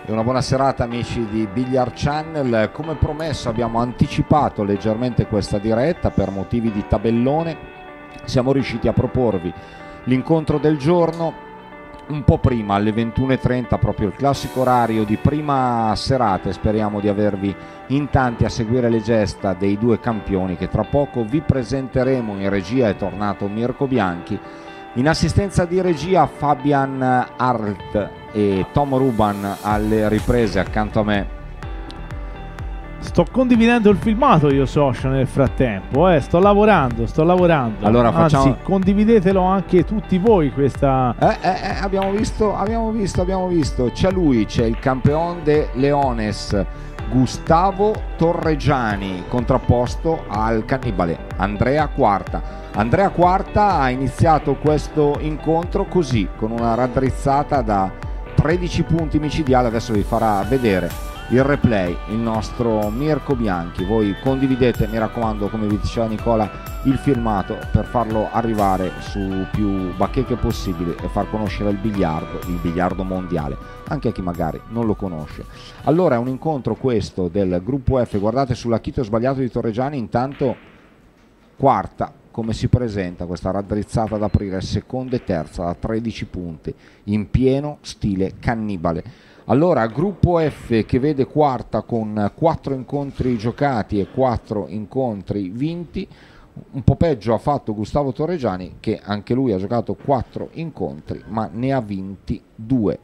E una buona serata amici di Billiard Channel. Come promesso abbiamo anticipato leggermente questa diretta per motivi di tabellone. Siamo riusciti a proporvi l'incontro del giorno un po' prima, alle 21:30, proprio il classico orario di prima serata, e speriamo di avervi in tanti a seguire le gesta dei due campioni che tra poco vi presenteremo. In regia è tornato Mirko Bianchi, in assistenza di regia Fabian Arlt e Tom Ruban alle riprese accanto a me. Sto condividendo il filmato io, socio, nel frattempo, sto lavorando. Allora facciamo... Anzi, condividetelo anche tutti voi questa... abbiamo visto, c'è lui, c'è il campeón de Leones, Gustavo Torregiani, contrapposto al cannibale Andrea Quarta. Andrea Quarta ha iniziato questo incontro così, con una raddrizzata da 13 punti micidiali. Adesso vi farà vedere il replay il nostro Mirko Bianchi. Voi condividete, mi raccomando, come vi diceva Nicola, il filmato per farlo arrivare su più bacheche possibile e far conoscere il biliardo mondiale, anche a chi magari non lo conosce. Allora è un incontro questo del gruppo F. Guardate sulla chito sbagliato di Torregiani, intanto Quarta come si presenta, questa raddrizzata ad aprire seconda e terza da 13 punti in pieno stile cannibale. Allora gruppo F che vede Quarta con 4 incontri giocati e 4 incontri vinti. Un po' peggio ha fatto Gustavo Torregiani, che anche lui ha giocato 4 incontri ma ne ha vinti 2.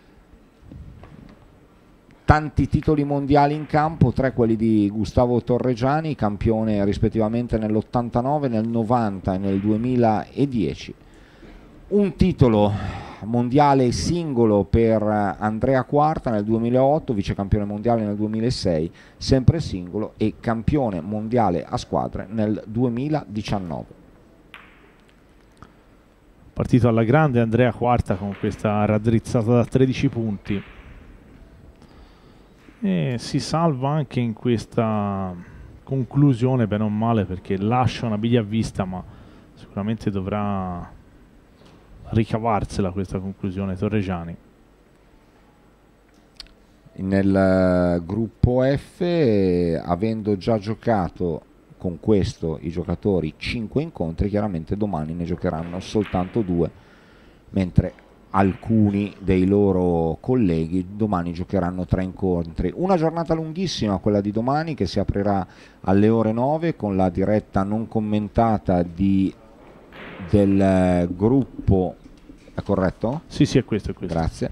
Tanti titoli mondiali in campo, 3 quelli di Gustavo Torregiani, campione rispettivamente nell'89, nel 90 e nel 2010. Un titolo mondiale singolo per Andrea Quarta nel 2008, vice campione mondiale nel 2006, sempre singolo, e campione mondiale a squadre nel 2019. Partito alla grande Andrea Quarta con questa raddrizzata da 13 punti. E si salva anche in questa conclusione, bene o male, perché lascia una biglia a vista, ma sicuramente dovrà ricavarsela questa conclusione Torregiani. Nel gruppo F, avendo già giocato con questo i giocatori 5 incontri, chiaramente domani ne giocheranno soltanto 2, mentre alcuni dei loro colleghi domani giocheranno 3 incontri. Una giornata lunghissima quella di domani, che si aprirà alle ore 9 con la diretta non commentata del gruppo, è corretto? Sì, è questo. Grazie.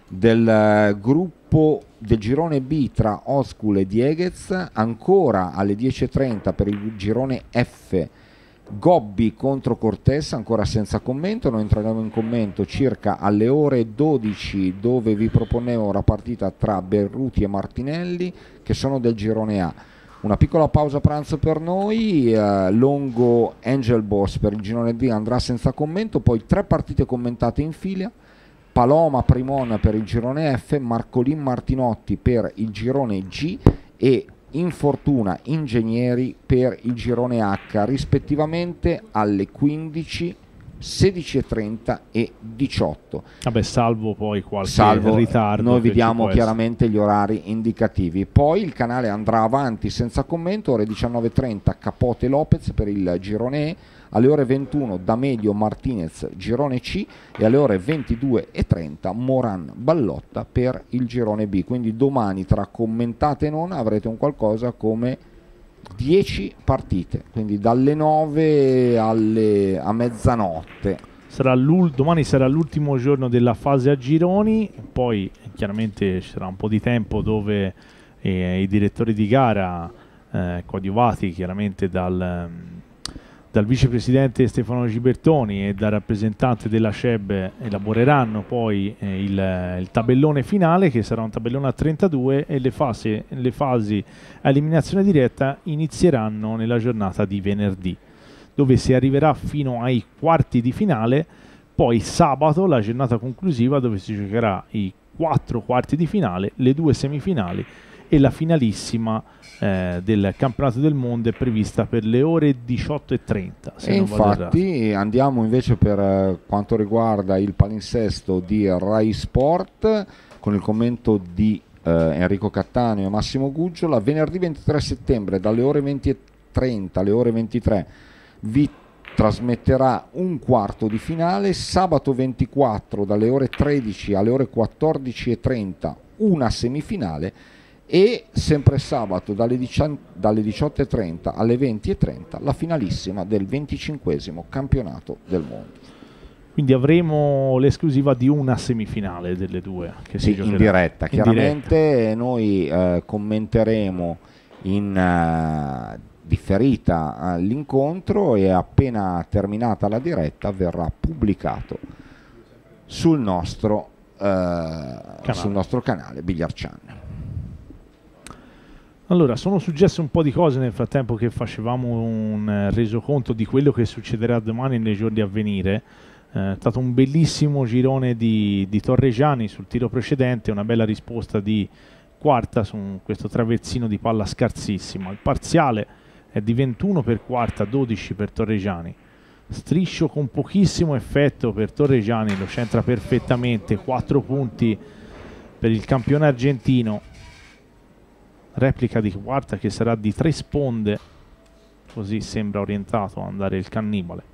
Del gruppo del girone B tra Oskul e Dieguez. Ancora alle 10:30 per il girone F, Gobbi contro Cortés, ancora senza commento. Noi entreremo in commento circa alle ore 12, dove vi proponevo la partita tra Berruti e Martinelli, che sono del girone A. Una piccola pausa pranzo per noi, Longo Angel Boss per il girone D andrà senza commento, poi 3 partite commentate in fila: Paloma Primon per il girone F, Marcolin Martinotti per il girone G e Infortuna Ingegneri per il girone H, rispettivamente alle 15, 16:30 e 18. Vabbè, salvo poi qualche ritardo. Noi vi diamo chiaramente gli orari indicativi. Poi il canale andrà avanti senza commento, ore 19:30 Capote Lopez per il girone E, alle ore 21 D'Amelio Martinez girone C e alle ore 22:30 Moran Ballotta per il girone B. Quindi domani, tra commentate e non, avrete un qualcosa come 10 partite, quindi dalle 9 a mezzanotte. Domani sarà l'ultimo giorno della fase a gironi, poi chiaramente ci sarà un po' di tempo dove i direttori di gara, coadiuvati chiaramente dal vicepresidente Stefano Gibertoni e dal rappresentante della CEB, elaboreranno poi il tabellone finale, che sarà un tabellone a 32, e le fasi a eliminazione diretta inizieranno nella giornata di venerdì, dove si arriverà fino ai quarti di finale. Poi sabato la giornata conclusiva, dove si giocherà i 4 quarti di finale, le 2 semifinali e la finalissima del campionato del mondo è prevista per le ore 18:30. E infatti andiamo invece per quanto riguarda il palinsesto di Rai Sport. con il commento di Enrico Cattaneo e Massimo Guggiola. Venerdì 23 settembre dalle ore 20:30 alle ore 23 vi trasmetterà un quarto di finale. Sabato 24 dalle ore 13 alle ore 14:30 una semifinale, e sempre sabato dalle 18:30 alle 20:30 la finalissima del 25esimo campionato del mondo. Quindi avremo l'esclusiva di una semifinale delle due che si giocherà in diretta. Chiaramente diretta. Noi commenteremo in differita l'incontro, e appena terminata la diretta verrà pubblicato sul nostro canale Billiard Channel. Allora, sono successe un po' di cose nel frattempo che facevamo un resoconto di quello che succederà domani nei giorni a venire. È stato un bellissimo girone di Torregiani sul tiro precedente, una bella risposta di Quarta su questo traversino di palla scarsissimo. Il parziale è di 21 per Quarta, 12 per Torregiani. Striscio con pochissimo effetto per Torregiani, lo centra perfettamente, 4 punti per il campione argentino. Replica di Quarta che sarà di 3 sponde, così sembra orientato ad andare il cannibale.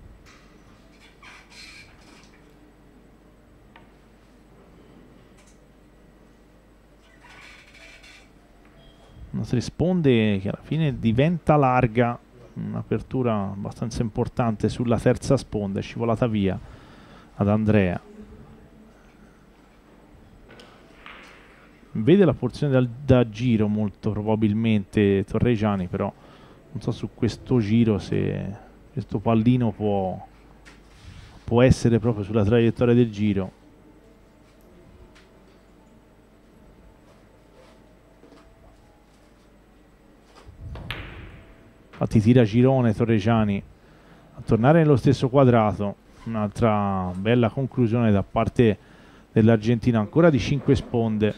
Una 3 sponde che alla fine diventa larga, un'apertura abbastanza importante sulla terza sponda, è scivolata via ad Andrea. Vede la porzione da giro molto probabilmente Torregiani, però non so su questo giro se questo pallino può essere proprio sulla traiettoria del giro. Infatti tira girone Torregiani a tornare nello stesso quadrato. Un'altra bella conclusione da parte dell'Argentina, ancora di 5 sponde.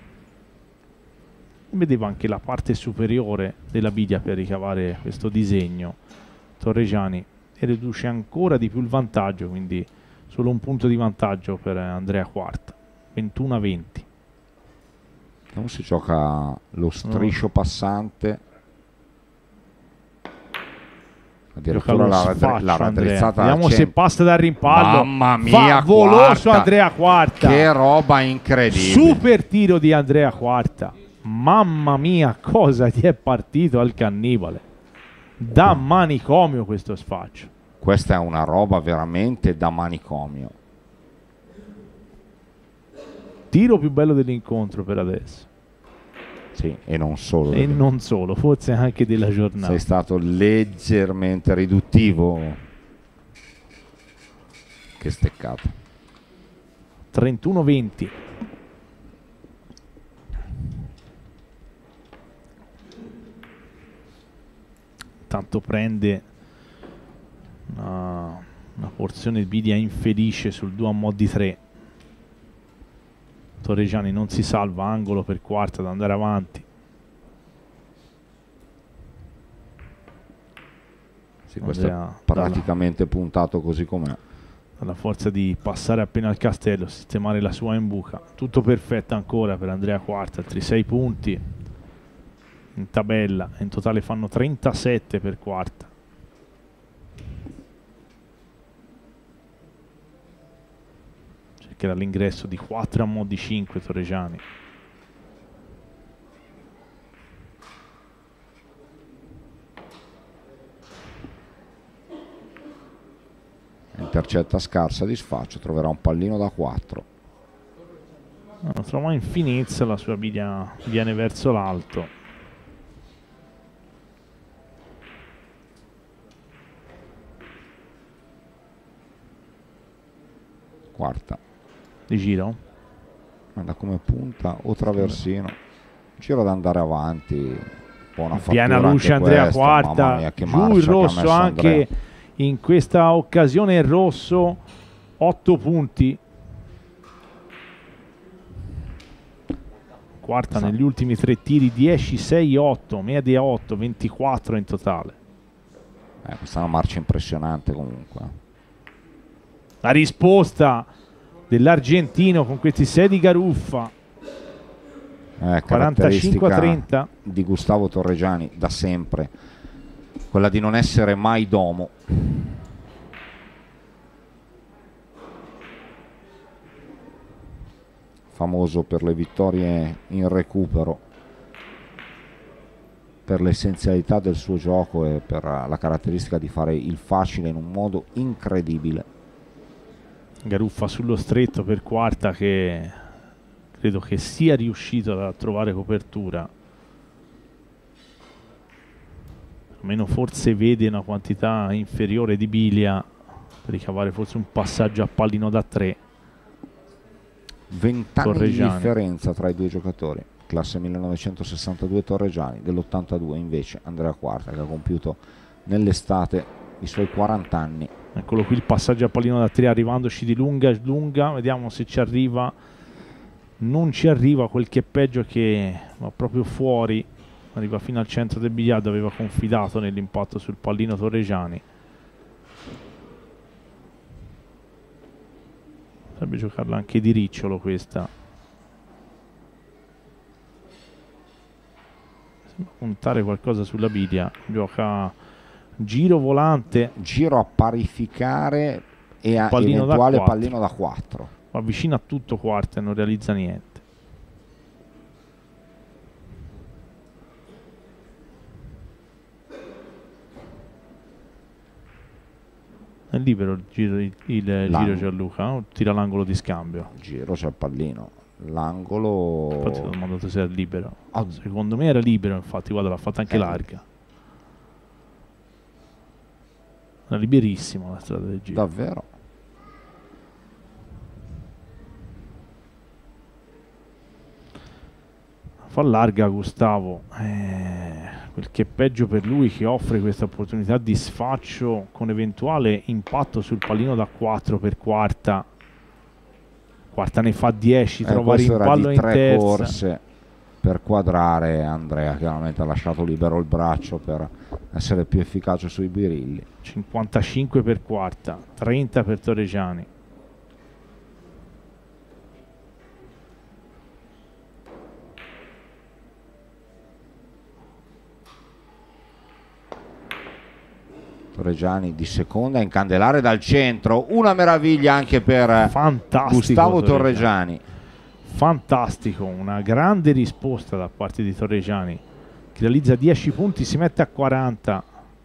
Vedevo anche la parte superiore della biglia per ricavare questo disegno Torregiani, e riduce ancora di più il vantaggio, quindi solo un punto di vantaggio per Andrea Quarta, 21-20. Vediamo se gioca lo striscio passante. Addirittura la raddrizzata. Vediamo se passa dal rimpallo. Mamma mia, favoloso Quarta. Andrea Quarta. Che roba incredibile. Super tiro di Andrea Quarta. Mamma mia, cosa gli è partito al cannibale. Da manicomio questo sfaccio. Questa è una roba veramente da manicomio. Tiro più bello dell'incontro per adesso. Sì, e non solo. E non solo, forse anche della giornata. Sei stato leggermente riduttivo. Che steccato. 31-20. Tanto prende una porzione di bidia infelice sul 2 a mod di 3. Torregiani non si salva, angolo per Quarta da andare avanti. Sì, questo è praticamente puntato così com'è. La forza di passare appena al castello, sistemare la sua imbuca. Tutto perfetto ancora per Andrea Quarta, altri 6 punti in tabella, in totale fanno 37 per Quarta. Cercherà l'ingresso di 4 a mod di 5 Torregiani. Intercetta scarsa di sfaccio, troverà un pallino da 4. No, trova in finezza, la sua biglia viene verso l'alto. Quarta. Di giro? Guarda come punta o traversino. Giro da andare avanti. Buona fattura. Piena luce Andrea questa. Quarta. Mamma mia, che Giù il rosso anche Andrea. in questa occasione, il rosso. 8 punti. Quarta negli ultimi 3 tiri 10, 6, 8. Media 8, 24 in totale. Questa è una marcia impressionante comunque. La risposta dell'argentino con questi 6 di Garuffa. 45-30 di Gustavo Torregiani da sempre, quella di non essere mai domo. Famoso per le vittorie in recupero, per l'essenzialità del suo gioco e per la caratteristica di fare il facile in un modo incredibile. Garuffa sullo stretto per quarta, che credo che sia riuscito a trovare copertura, almeno forse vede una quantità inferiore di biglia per ricavare forse un passaggio a pallino da 3. 20 anni di differenza tra i due giocatori. Classe 1962 Torregiani, dell'82 invece Andrea Quarta, che ha compiuto nell'estate i suoi 40 anni. Eccolo qui il passaggio a pallino da 3, arrivandoci di lunga, vediamo se ci arriva. Non ci arriva, quel che è peggio che va proprio fuori, arriva fino al centro del biliardo, aveva confidato nell'impatto sul pallino Torregiani. Potrebbe giocarla anche di ricciolo questa. Sembra puntare qualcosa sulla biglia. Gioca giro volante. Giro a parificare e a eventuale pallino da 4. Va vicino a tutto Quarta e non realizza niente. È libero il giro Gianluca, o tira l'angolo di scambio? Il giro c'è il pallino, l'angolo... Infatti ti ho domandato se era libero. Secondo me era libero, infatti, guarda, l'ha fatta anche larga. Era liberissima la strada del giro. Davvero? Fa larga Gustavo, quel che è peggio per lui, che offre questa opportunità di sfaccio con eventuale impatto sul pallino da 4 per Quarta. Quarta ne fa 10, trova rimpallo in terza. Corse per quadrare Andrea, chiaramente ha lasciato libero il braccio per essere più efficace sui birilli. 55 per Quarta, 30 per Torregiani. Torregiani di seconda, incandelare dal centro, una meraviglia anche per Gustavo Torregiani. Fantastico, una grande risposta da parte di Torregiani, che realizza 10 punti, si mette a 40.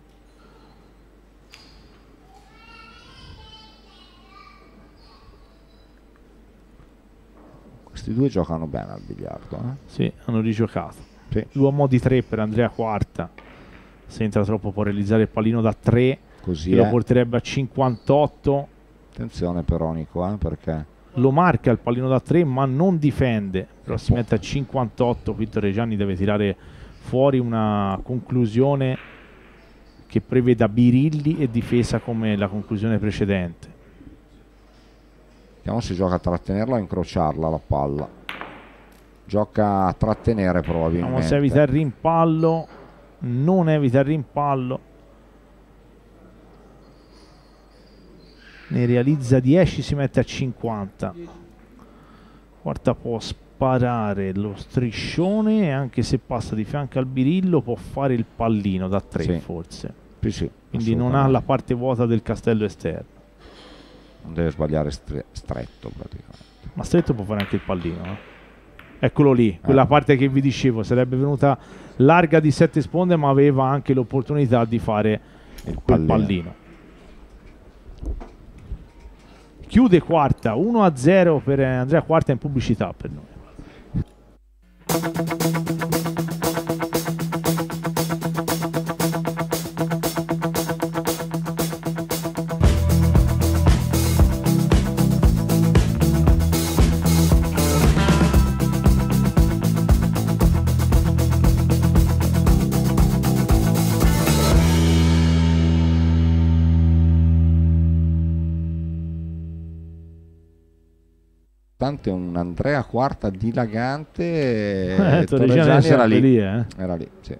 Questi due giocano bene al biliardo. Sì, hanno rigiocato. Sì. L'uomo di 3 per Andrea Quarta. Se entra troppo può realizzare il pallino da 3, così che lo porterebbe a 58. Attenzione però Nico, perché lo marca il pallino da 3 ma non difende, però si mette a 58. Qui Torregiani deve tirare fuori una conclusione che preveda birilli e difesa come la conclusione precedente. Vediamo se gioca a trattenerla o a incrociarla la palla. Gioca a trattenere probabilmente. Vediamo se evita il rimpallo. Non evita il rimpallo, ne realizza 10, si mette a 50. Quarta può sparare lo striscione e anche se passa di fianco al birillo può fare il pallino da 3, sì. Forse sì, quindi non ha la parte vuota del castello esterno, non deve sbagliare stretto praticamente, ma stretto può fare anche il pallino, Eccolo lì, quella parte che vi dicevo, sarebbe venuta larga di 7 sponde ma aveva anche l'opportunità di fare quel pallino. Chiude Quarta, 1-0 per Andrea Quarta in pubblicità per noi. Un Andrea Quarta dilagante, Torregiani era lì, era lì, sì.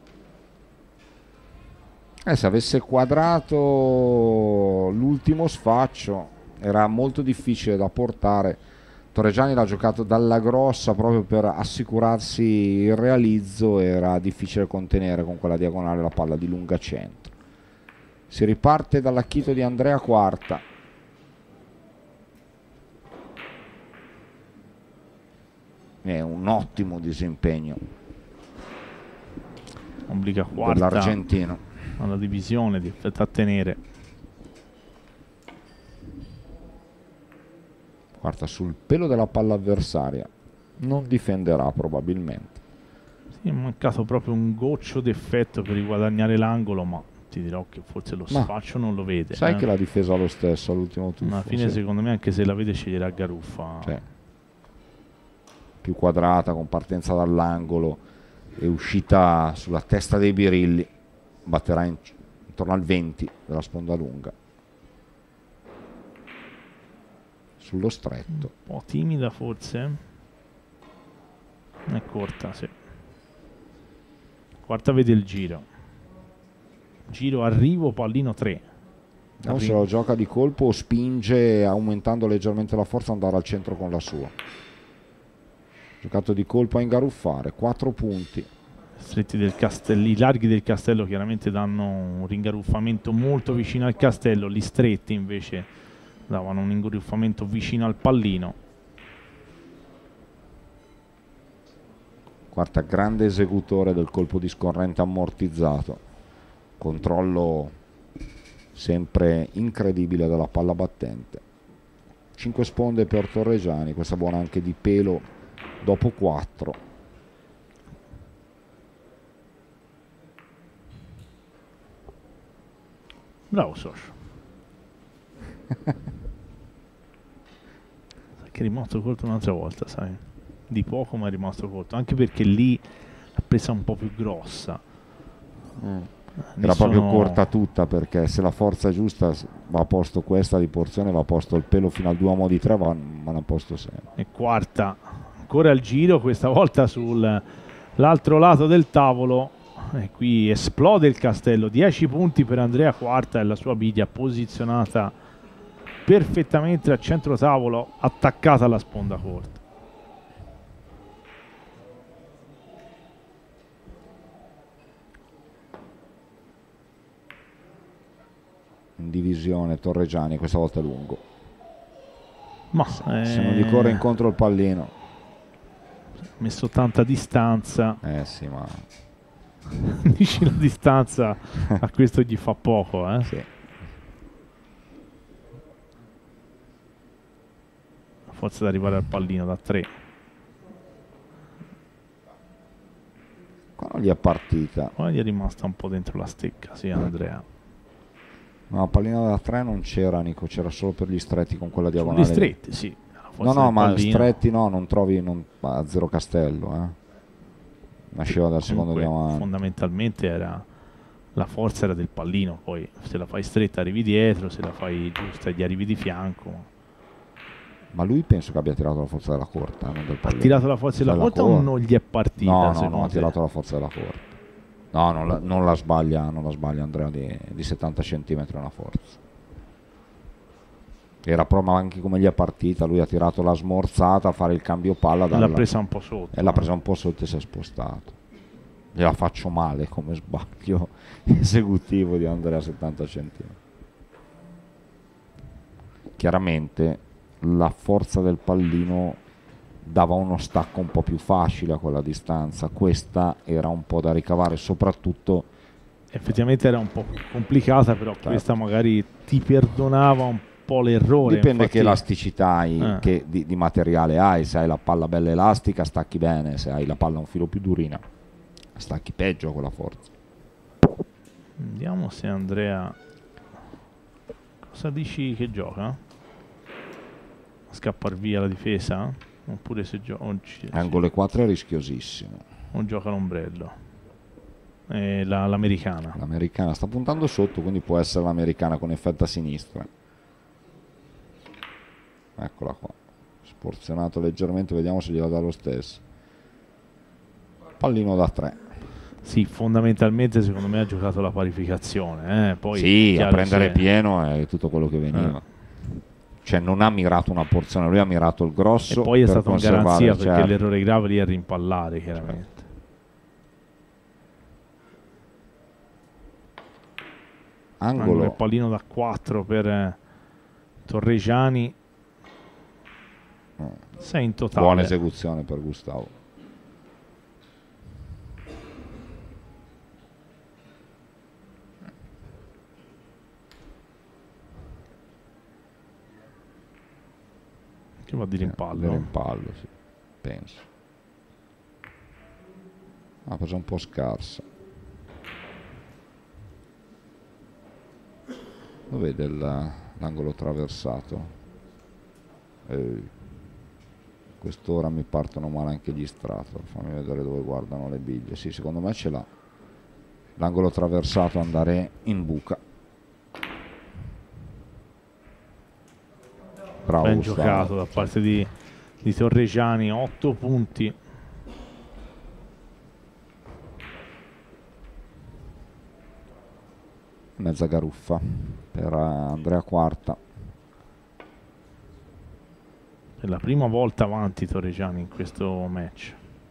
Se avesse quadrato l'ultimo sfaccio era molto difficile da portare Torregiani l'ha giocato dalla grossa proprio per assicurarsi il realizzo, era difficile contenere con quella diagonale la palla di lunga centro. Si riparte dall'acchito di Andrea Quarta. È un ottimo disimpegno obbliga Quarta dell'argentino alla divisione, di effetto a tenere. Quarta sul pelo della palla avversaria, non difenderà probabilmente. Sì, è mancato proprio un goccio d'effetto per riguadagnare l'angolo, ma ti dirò che forse lo sfaccio non lo vede. Sai che l'ha difesa lo stesso all'ultimo tuffo. Alla fine secondo me, anche se la vede, sceglierà Garuffa. Sì. Più quadrata, con partenza dall'angolo e uscita sulla testa dei birilli. Batterà intorno al 20 della sponda lunga. Sullo stretto. Un po' timida forse. È corta, sì. Quarta vede il giro. Giro, arrivo, pallino 3. Non se lo gioca di colpo o spinge aumentando leggermente la forza, andare al centro con la sua. Giocato di colpo a ingaruffare, 4 punti. Stretti del castello, i larghi del castello chiaramente danno un ringaruffamento molto vicino al castello, gli stretti invece davano un ingaruffamento vicino al pallino. Quarta grande esecutore del colpo di scorrente ammortizzato, controllo sempre incredibile della palla battente. 5 sponde per Torregiani, questa buona anche di pelo dopo 4. Bravo socio. Che è rimasto corto un'altra volta, sai? Di poco, ma è rimasto corto, anche perché lì l'ha presa un po' più grossa. Era proprio corta tutta, perché se la forza è giusta va a posto questa di porzione, va a posto il pelo fino al duomo di 3, vanno a posto sempre. E quarta, ancora il giro, questa volta sull'altro lato del tavolo, e qui esplode il castello. 10 punti per Andrea Quarta e la sua biglia posizionata perfettamente a centro tavolo, attaccata alla sponda corta. In divisione Torregiani, questa volta lungo, ma se non gli corre incontro il pallino, messo tanta distanza, sì, ma vicino a distanza a questo gli fa poco, sì. Forza ad arrivare al pallino da 3. Qua non gli è partita, Qua gli è rimasta un po' dentro la stecca, sì, Andrea. no, pallino da 3 non c'era, Nico, c'era solo per gli stretti con quella diagonale. Gli stretti, sì. No, ma stretti no, non trovi a zero castello, nasceva dal secondo diamante. Fondamentalmente la forza era del pallino, poi se la fai stretta arrivi dietro, se la fai giusta gli arrivi di fianco. Ma lui penso che abbia tirato la forza della corta, non del pallino. Ha tirato la forza della corta o non gli è partita? No, ha tirato la forza della corta. No, non la sbaglia Andrea di 70 cm una forza. Era proprio anche come gli è partita, lui ha tirato la smorzata a fare il cambio palla. L'ha presa un po' sotto. E l'ha presa un po' sotto e si è spostato. Gliela faccio male come sbaglio esecutivo di Andrea, 70 cm. Chiaramente la forza del pallino dava uno stacco un po' più facile a quella distanza, questa era un po' da ricavare, soprattutto effettivamente era un po' più complicata, però questa magari ti perdonava un po' l'errore. Dipende infatti, che elasticità hai, che di materiale hai. Se hai la palla bella elastica stacchi bene, se hai la palla un filo più durina stacchi peggio con la forza. Vediamo se Andrea, cosa dici che gioca? Scappar via la difesa? Oppure se gioca angolo 4 è rischiosissimo, o gioca l'ombrello? L'americana. L'americana sta puntando sotto, quindi può essere l'americana con effetto a sinistra. Eccola qua, sporzionato leggermente, vediamo se gliela dà lo stesso. Pallino da 3. Sì, fondamentalmente secondo me ha giocato la parificazione, poi sì, a prendere pieno è tutto quello che veniva. cioè non ha mirato una porzione, lui ha mirato il grosso e poi è per stata una conservare, garanzia, perché certo. l'errore grave lì è rimpallare chiaramente. Angolo il pallino da 4 per Torregiani. 6 in totale. buona esecuzione per Gustavo. Che va di rimpallo? Di rimpallo, sì, penso. Ha preso un po' scarsa. Lo vede l'angolo traversato? Quest'ora mi partono male anche gli strato. Fammi vedere dove guardano le biglie. Sì, secondo me ce l'ha. L'angolo traversato, andare in buca. Bravo, Ben Gustavo. giocato da parte di Torregiani, 8 punti. Mezza garuffa per Andrea Quarta. È la prima volta avanti Torregiani in questo match.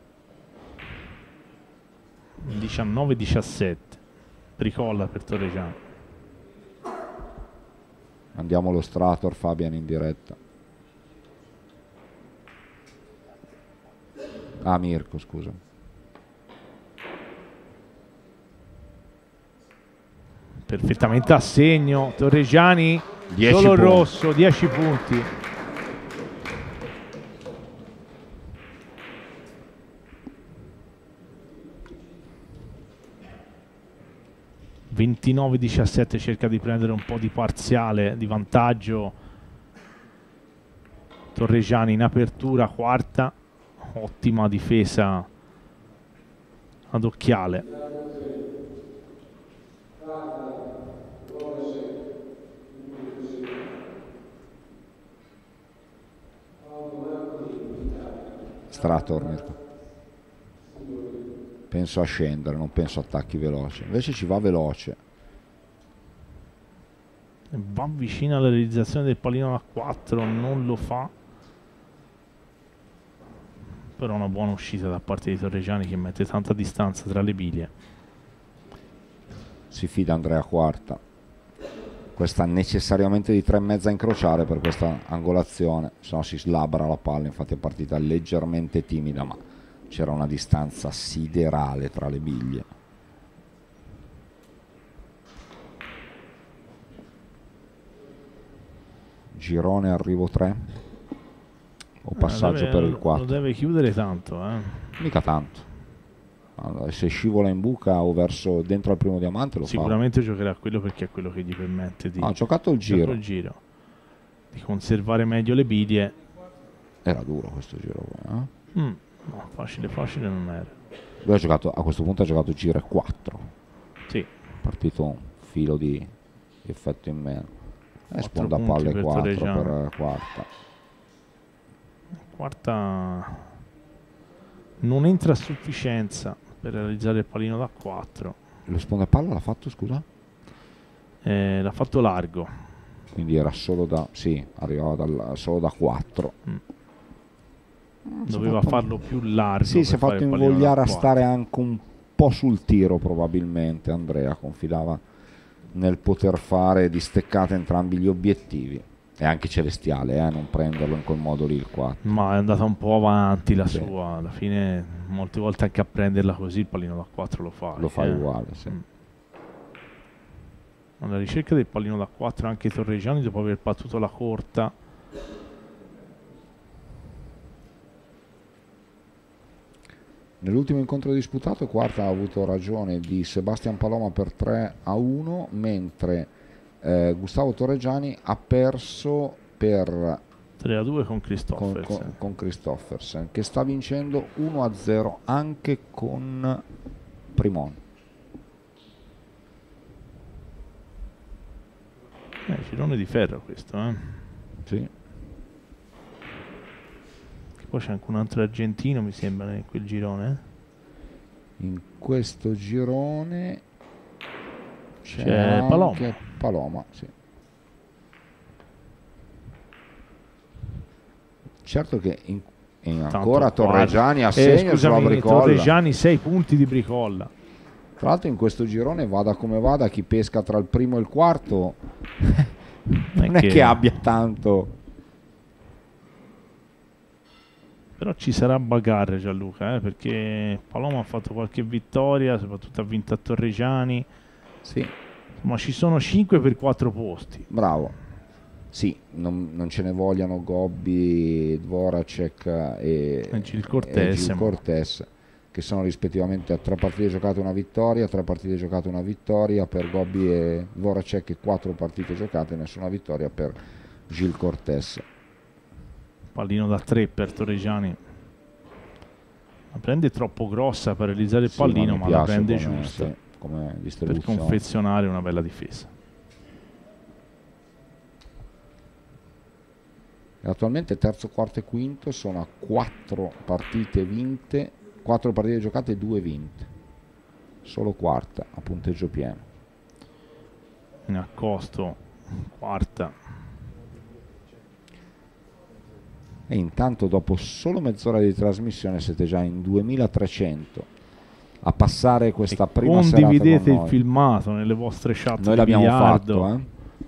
19-17. Bricolla per Torregiani. Andiamo allo Strator, Fabian in diretta. Ah, Mirko, scusa. Perfettamente a segno Torregiani, 10 solo il punti. rosso, 10 punti. (29-17), cerca di prendere un po' di parziale di vantaggio Torregiani in apertura. Quarta, ottima difesa ad occhiale. Strator, Mirko. Penso a scendere, non penso attacchi veloci. Invece ci va veloce. Va vicino alla realizzazione del pallino da 4, non lo fa. Però una buona uscita da parte di Torregiani, che mette tanta distanza tra le biglie. Si fida Andrea Quarta. Questa necessariamente di 3,5 a incrociare per questa angolazione, se no si slabra la palla. Infatti è partita leggermente timida, ma c'era una distanza siderale tra le biglie. Girone arrivo 3 o passaggio per il 4? Lo deve chiudere tanto, Mica tanto. Allora, se scivola in buca o verso dentro al primo diamante lo sicuramente giocherà quello, perché è quello che gli permette di ha giocato il giro, di conservare meglio le biglie. Era duro questo giro, No, facile non era. lui ha giocato, a questo punto ha giocato giro e 4. Sì, Partito un filo di effetto in meno. Sponda punti palle per 4 Torregiani. per Quarta. Quarta non entra a sufficienza per realizzare il pallino da 4. Lo sponda palla l'ha fatto, scusa? L'ha fatto largo, Quindi era solo da, sì, arrivava solo da 4. doveva farlo più largo. Sì, si è fatto invogliare a stare anche un po' sul tiro probabilmente. Andrea confidava nel poter fare di steccata entrambi gli obiettivi. E anche Celestiale, non prenderlo in quel modo lì il 4. Ma è andata un po' avanti la sua, alla fine molte volte anche a prenderla così il pallino da 4 lo fa. Lo fa uguale, sì. Alla ricerca del pallino da 4 anche Torregiani, dopo aver battuto la corta. Nell'ultimo incontro disputato Quarta ha avuto ragione di Sebastian Paloma per 3-1, mentre Gustavo Torregiani ha perso per 3-2 con Christoffersen. con Christoffersen, che sta vincendo 1-0 anche con Primon. Girone di ferro questo, Sì. Poi c'è anche un altro argentino, mi sembra, in quel girone. In questo girone c'è anche Paloma, sì. Certo che ancora Torregiani a segno sulla scusami, Bricolla. Torregiani 6 punti di Bricolla. Tra l'altro in questo girone, vada come vada, chi pesca tra il primo e il quarto non è che abbia tanto. Però ci sarà bagarre, Gianluca, perché Paloma ha fatto qualche vittoria, soprattutto ha vinto a Torregiani. Sì. Ma ci sono 5 per 4 posti. Bravo. Sì, non ce ne vogliano Gobbi, Dvoracek e Gil Cortés, che sono rispettivamente a 3 partite giocate una vittoria, 3 partite giocate una vittoria per Gobbi e Dvoracek, e 4 partite giocate nessuna vittoria per Gil Cortés. Pallino da 3 per Torregiani. La prende troppo grossa per realizzare il pallino, ma la prende giusta, come per confezionare una bella difesa. E attualmente terzo, quarto e quinto sono a 4 partite vinte, 4 partite giocate e 2 vinte. Solo quarta a punteggio pieno. In accosto quarta. E intanto dopo solo mezz'ora di trasmissione siete già in 2300 a passare questa prima serata con noi. Condividete il filmato nelle vostre chat. Noi l'abbiamo fatto,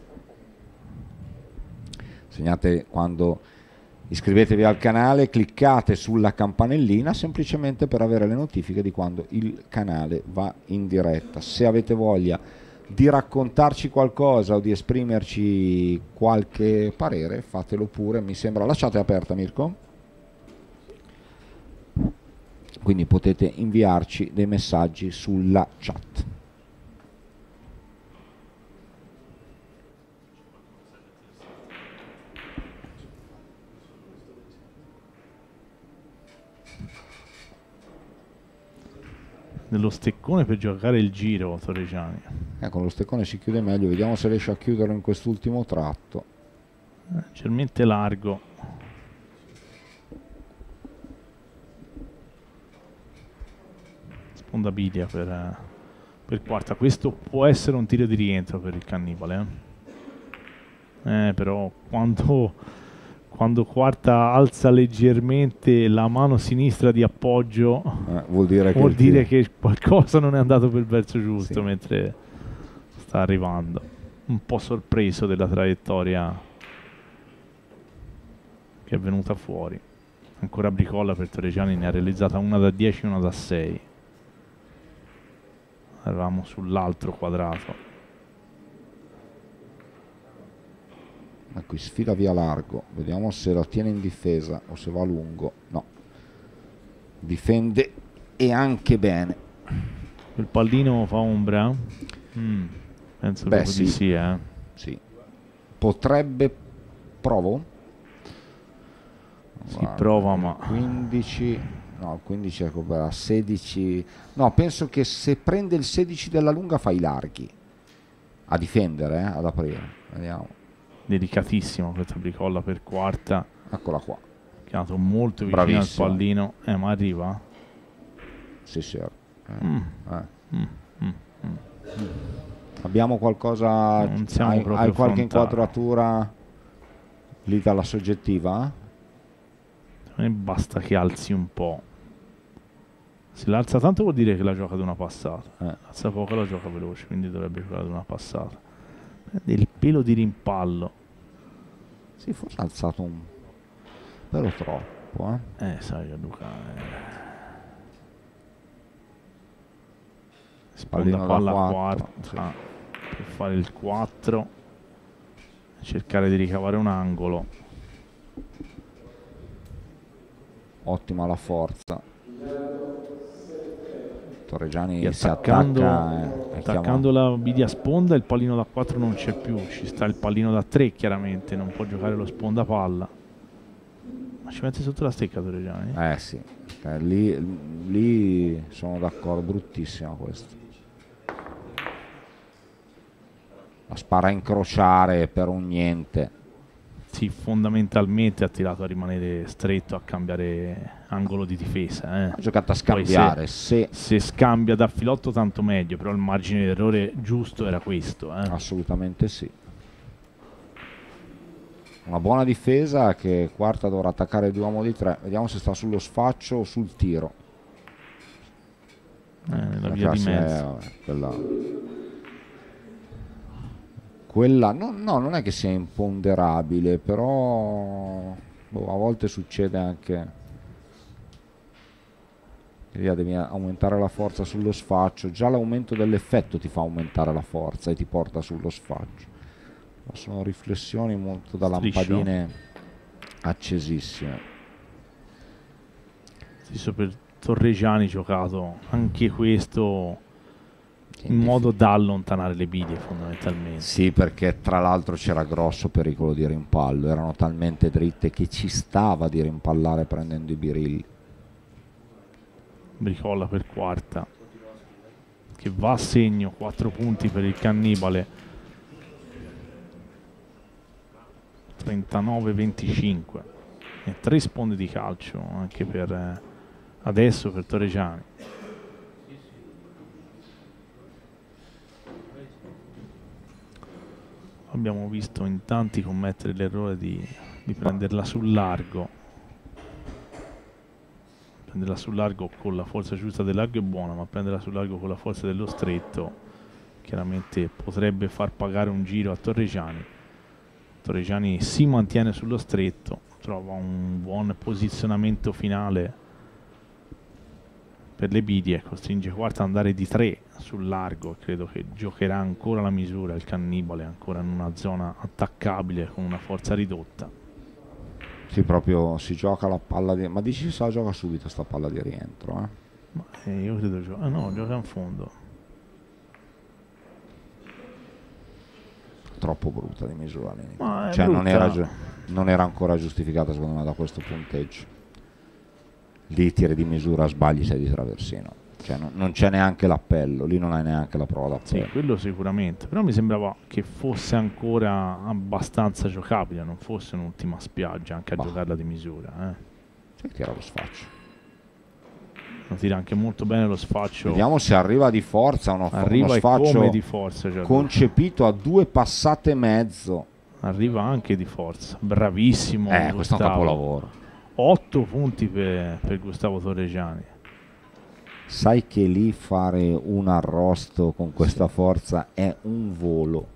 Segnate, quando iscrivetevi al canale, cliccate sulla campanellina semplicemente per avere le notifiche di quando il canale va in diretta. Se avete voglia di raccontarci qualcosa o di esprimerci qualche parere, fatelo pure. Mi sembra la chat è aperta, Mirko, quindi potete inviarci dei messaggi sulla chat. Dello steccone per giocare il giro Torregiani. Con lo steccone si chiude meglio, vediamo se riesce a chiuderlo in quest'ultimo tratto. Leggermente largo. Sponda biglia per quarta. Questo può essere un tiro di rientro per il Cannibale. Però quando quarta alza leggermente la mano sinistra di appoggio, vuol dire che qualcosa non è andato per il verso giusto, sì, mentre sta arrivando. Un po' sorpreso della traiettoria che è venuta fuori. Ancora Bricolla per Torregiani, ne ha realizzata una da 10 e una da 6. Eravamo sull'altro quadrato. Qui sfila via largo, vediamo se la tiene in difesa o se va a lungo. No, difende e anche bene. Il pallino fa ombra? Penso proprio sì. Di sì, sì. Potrebbe. Provo? Si prova, ma 15. No, il 15 è recupera 16. No, penso che se prende il 16 della lunga fa i larghi a difendere, ad aprire. Vediamo. Delicatissimo questa Bricolla per quarta. Eccola qua. Che è andato molto vicino Bravissimo. Al pallino. Ma arriva? Sì, sì. Abbiamo qualcosa? Hai qualche inquadratura lì dalla soggettiva? Basta che alzi un po'. Se l'alza tanto vuol dire che la gioca ad una passata. Alza poco la gioca veloce, quindi dovrebbe giocare ad una passata. Del pelo di rimpallo. Sì, forse ha alzato un pelo troppo, sai Luca. Spallino da palla da 4 sì. Per fare il 4, cercare di ricavare un angolo. Ottima la forza. Torregiani si attaccando la bidia sponda, il pallino da 4 non c'è più, ci sta il pallino da 3 chiaramente, non può giocare lo sponda palla. Ma ci mette sotto la stecca Torregiani? Sì, lì sono d'accordo, bruttissima questa. La spara a incrociare per un niente. Sì, fondamentalmente ha tirato a rimanere stretto, a cambiare angolo di difesa. Ha giocato a scambiare. Se scambia da filotto tanto meglio, però il margine di errore giusto era questo. Assolutamente sì. Una buona difesa che Quarta dovrà attaccare 2 uomo di 3. Vediamo se sta sullo sfaccio o sul tiro. Nella via di mezzo. Quella no, non è che sia imponderabile, però a volte succede anche che devi aumentare la forza sullo sfaccio. Già l'aumento dell'effetto ti fa aumentare la forza e ti porta sullo sfaccio. Sono riflessioni molto da lampadine accesissime. Stesso per Torregiani giocato anche questo in modo da allontanare le biglie, fondamentalmente. Sì, perché tra l'altro c'era grosso pericolo di rimpallo, erano talmente dritte che ci stava di rimpallare prendendo i birilli. Bricola per Quarta, che va a segno, 4 punti per il Cannibale. 39-25 e 3 sponde di calcio anche per adesso per Torregiani. Abbiamo visto in tanti commettere l'errore di prenderla sul largo. Prenderla sul largo con la forza giusta del largo è buona, ma prenderla sul largo con la forza dello stretto chiaramente potrebbe far pagare un giro a Torregiani. Torregiani si mantiene sullo stretto, trova un buon posizionamento finale per le biglie, costringe Quarta ad andare di 3 sul largo. Credo che giocherà ancora la misura il Cannibale, ancora in una zona attaccabile con una forza ridotta. Sì, proprio si gioca la palla di... Ma dici se la gioca subito sta palla di rientro? Ma, io credo gioca... no, gioca in fondo. Troppo brutta di misura, cioè non era ancora giustificata secondo me da questo punteggio. Lì tiri di misura, sbagli, sei di traversino, cioè non c'è neanche l'appello, lì non hai neanche la prova d'appello. Sì, quello sicuramente, però mi sembrava che fosse ancora abbastanza giocabile, non fosse un'ultima spiaggia anche a giocarla di misura. Sì, tira lo sfaccio. Lo tira anche molto bene lo sfaccio. Vediamo se arriva di forza uno sfaccio come di forza, cioè concepito a 2 passate e mezzo. Arriva anche di forza, bravissimo questo è un capolavoro. 8 punti per Gustavo Torregiani. Sai che lì fare un arrosto con questa forza è un volo.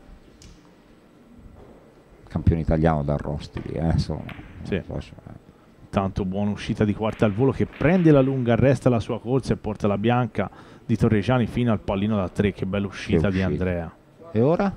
Campione italiano d'arrosti lì, sì. Tanto buona uscita di Quarta al volo che prende la lunga, arresta la sua corsa e porta la bianca di Torregiani fino al pallino da 3. Che bella uscita di Andrea. E ora?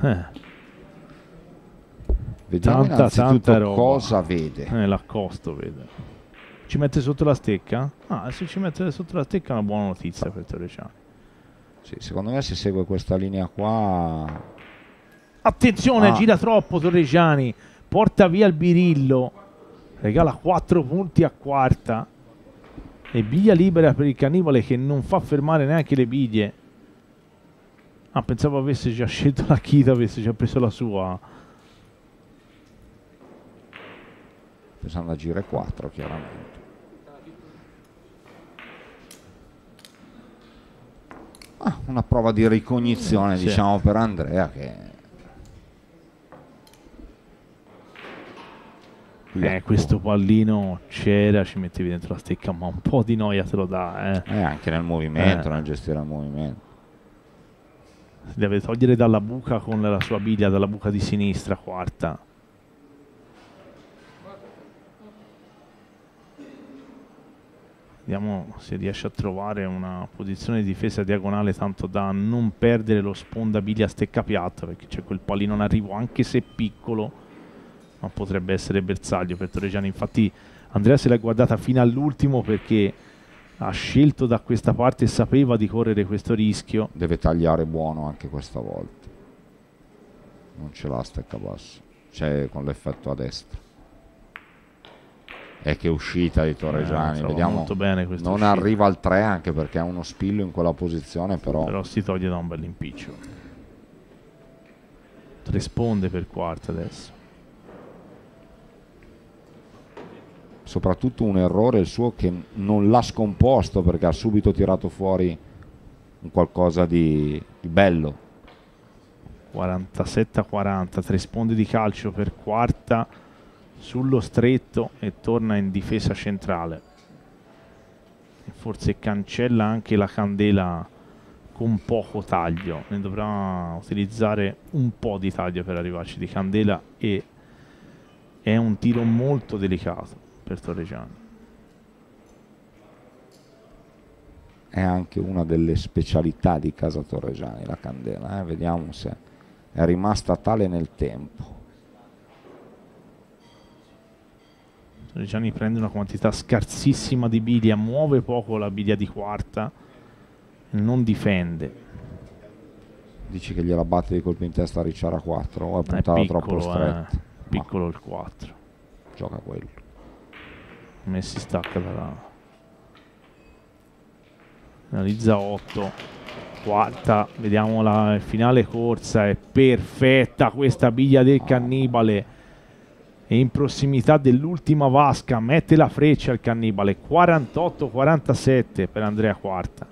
Vediamo tanta roba. Cosa vede. L'accosto vede. Ci mette sotto la stecca? Se ci mette sotto la stecca è una buona notizia per Torregiani. Sì, secondo me se segue questa linea qua... Attenzione, gira troppo Torregiani, porta via il birillo. Regala 4 punti a Quarta e biglia libera per il Cannibale che non fa fermare neanche le biglie. Pensavo avesse già scelto la Kita, avesse già preso la sua. Pensando a gire 4 chiaramente. Una prova di ricognizione diciamo per Andrea che... Questo pallino c'era, ci mettevi dentro la stecca, ma un po' di noia te lo dà. Anche nel movimento, nel gestire il movimento. Si deve togliere dalla buca con la sua biglia, dalla buca di sinistra, Quarta. Vediamo se riesce a trovare una posizione di difesa diagonale tanto da non perdere lo sponda biglia stecca piatta, perché c'è quel pallino in arrivo, anche se piccolo, ma potrebbe essere bersaglio per Torregiani. Infatti Andrea se l'è guardata fino all'ultimo perché ha scelto da questa parte e sapeva di correre questo rischio. Deve tagliare buono anche questa volta, non ce l'ha stecca bassa, c'è con l'effetto a destra. E che uscita di Torregiani, vediamo molto bene questa non uscita. Arriva al 3 anche perché ha uno spillo in quella posizione, però si toglie da un bel impiccio. 3 sponde per Quarta adesso. Soprattutto un errore il suo che non l'ha scomposto perché ha subito tirato fuori un qualcosa di bello. 47-40, 3 sponde di calcio per Quarta sullo stretto e torna in difesa centrale. E forse cancella anche la candela con poco taglio, ne dovrà utilizzare un po' di taglio per arrivarci di candela, e è un tiro molto delicato per Torregiani. È anche una delle specialità di casa Torregiani la candela, vediamo se è rimasta tale nel tempo. Torregiani prende una quantità scarsissima di biglia, muove poco la biglia di Quarta, non difende. Dici che gliela batte di colpi in testa a Ricciara 4 o è puntata troppo stretta? Piccolo il 4. Gioca quello. Me si stacca dalla... Analizza 8. Quarta, vediamo la finale corsa, è perfetta questa biglia del Cannibale. E in prossimità dell'ultima vasca mette la freccia il Cannibale. 48-47 per Andrea Quarta.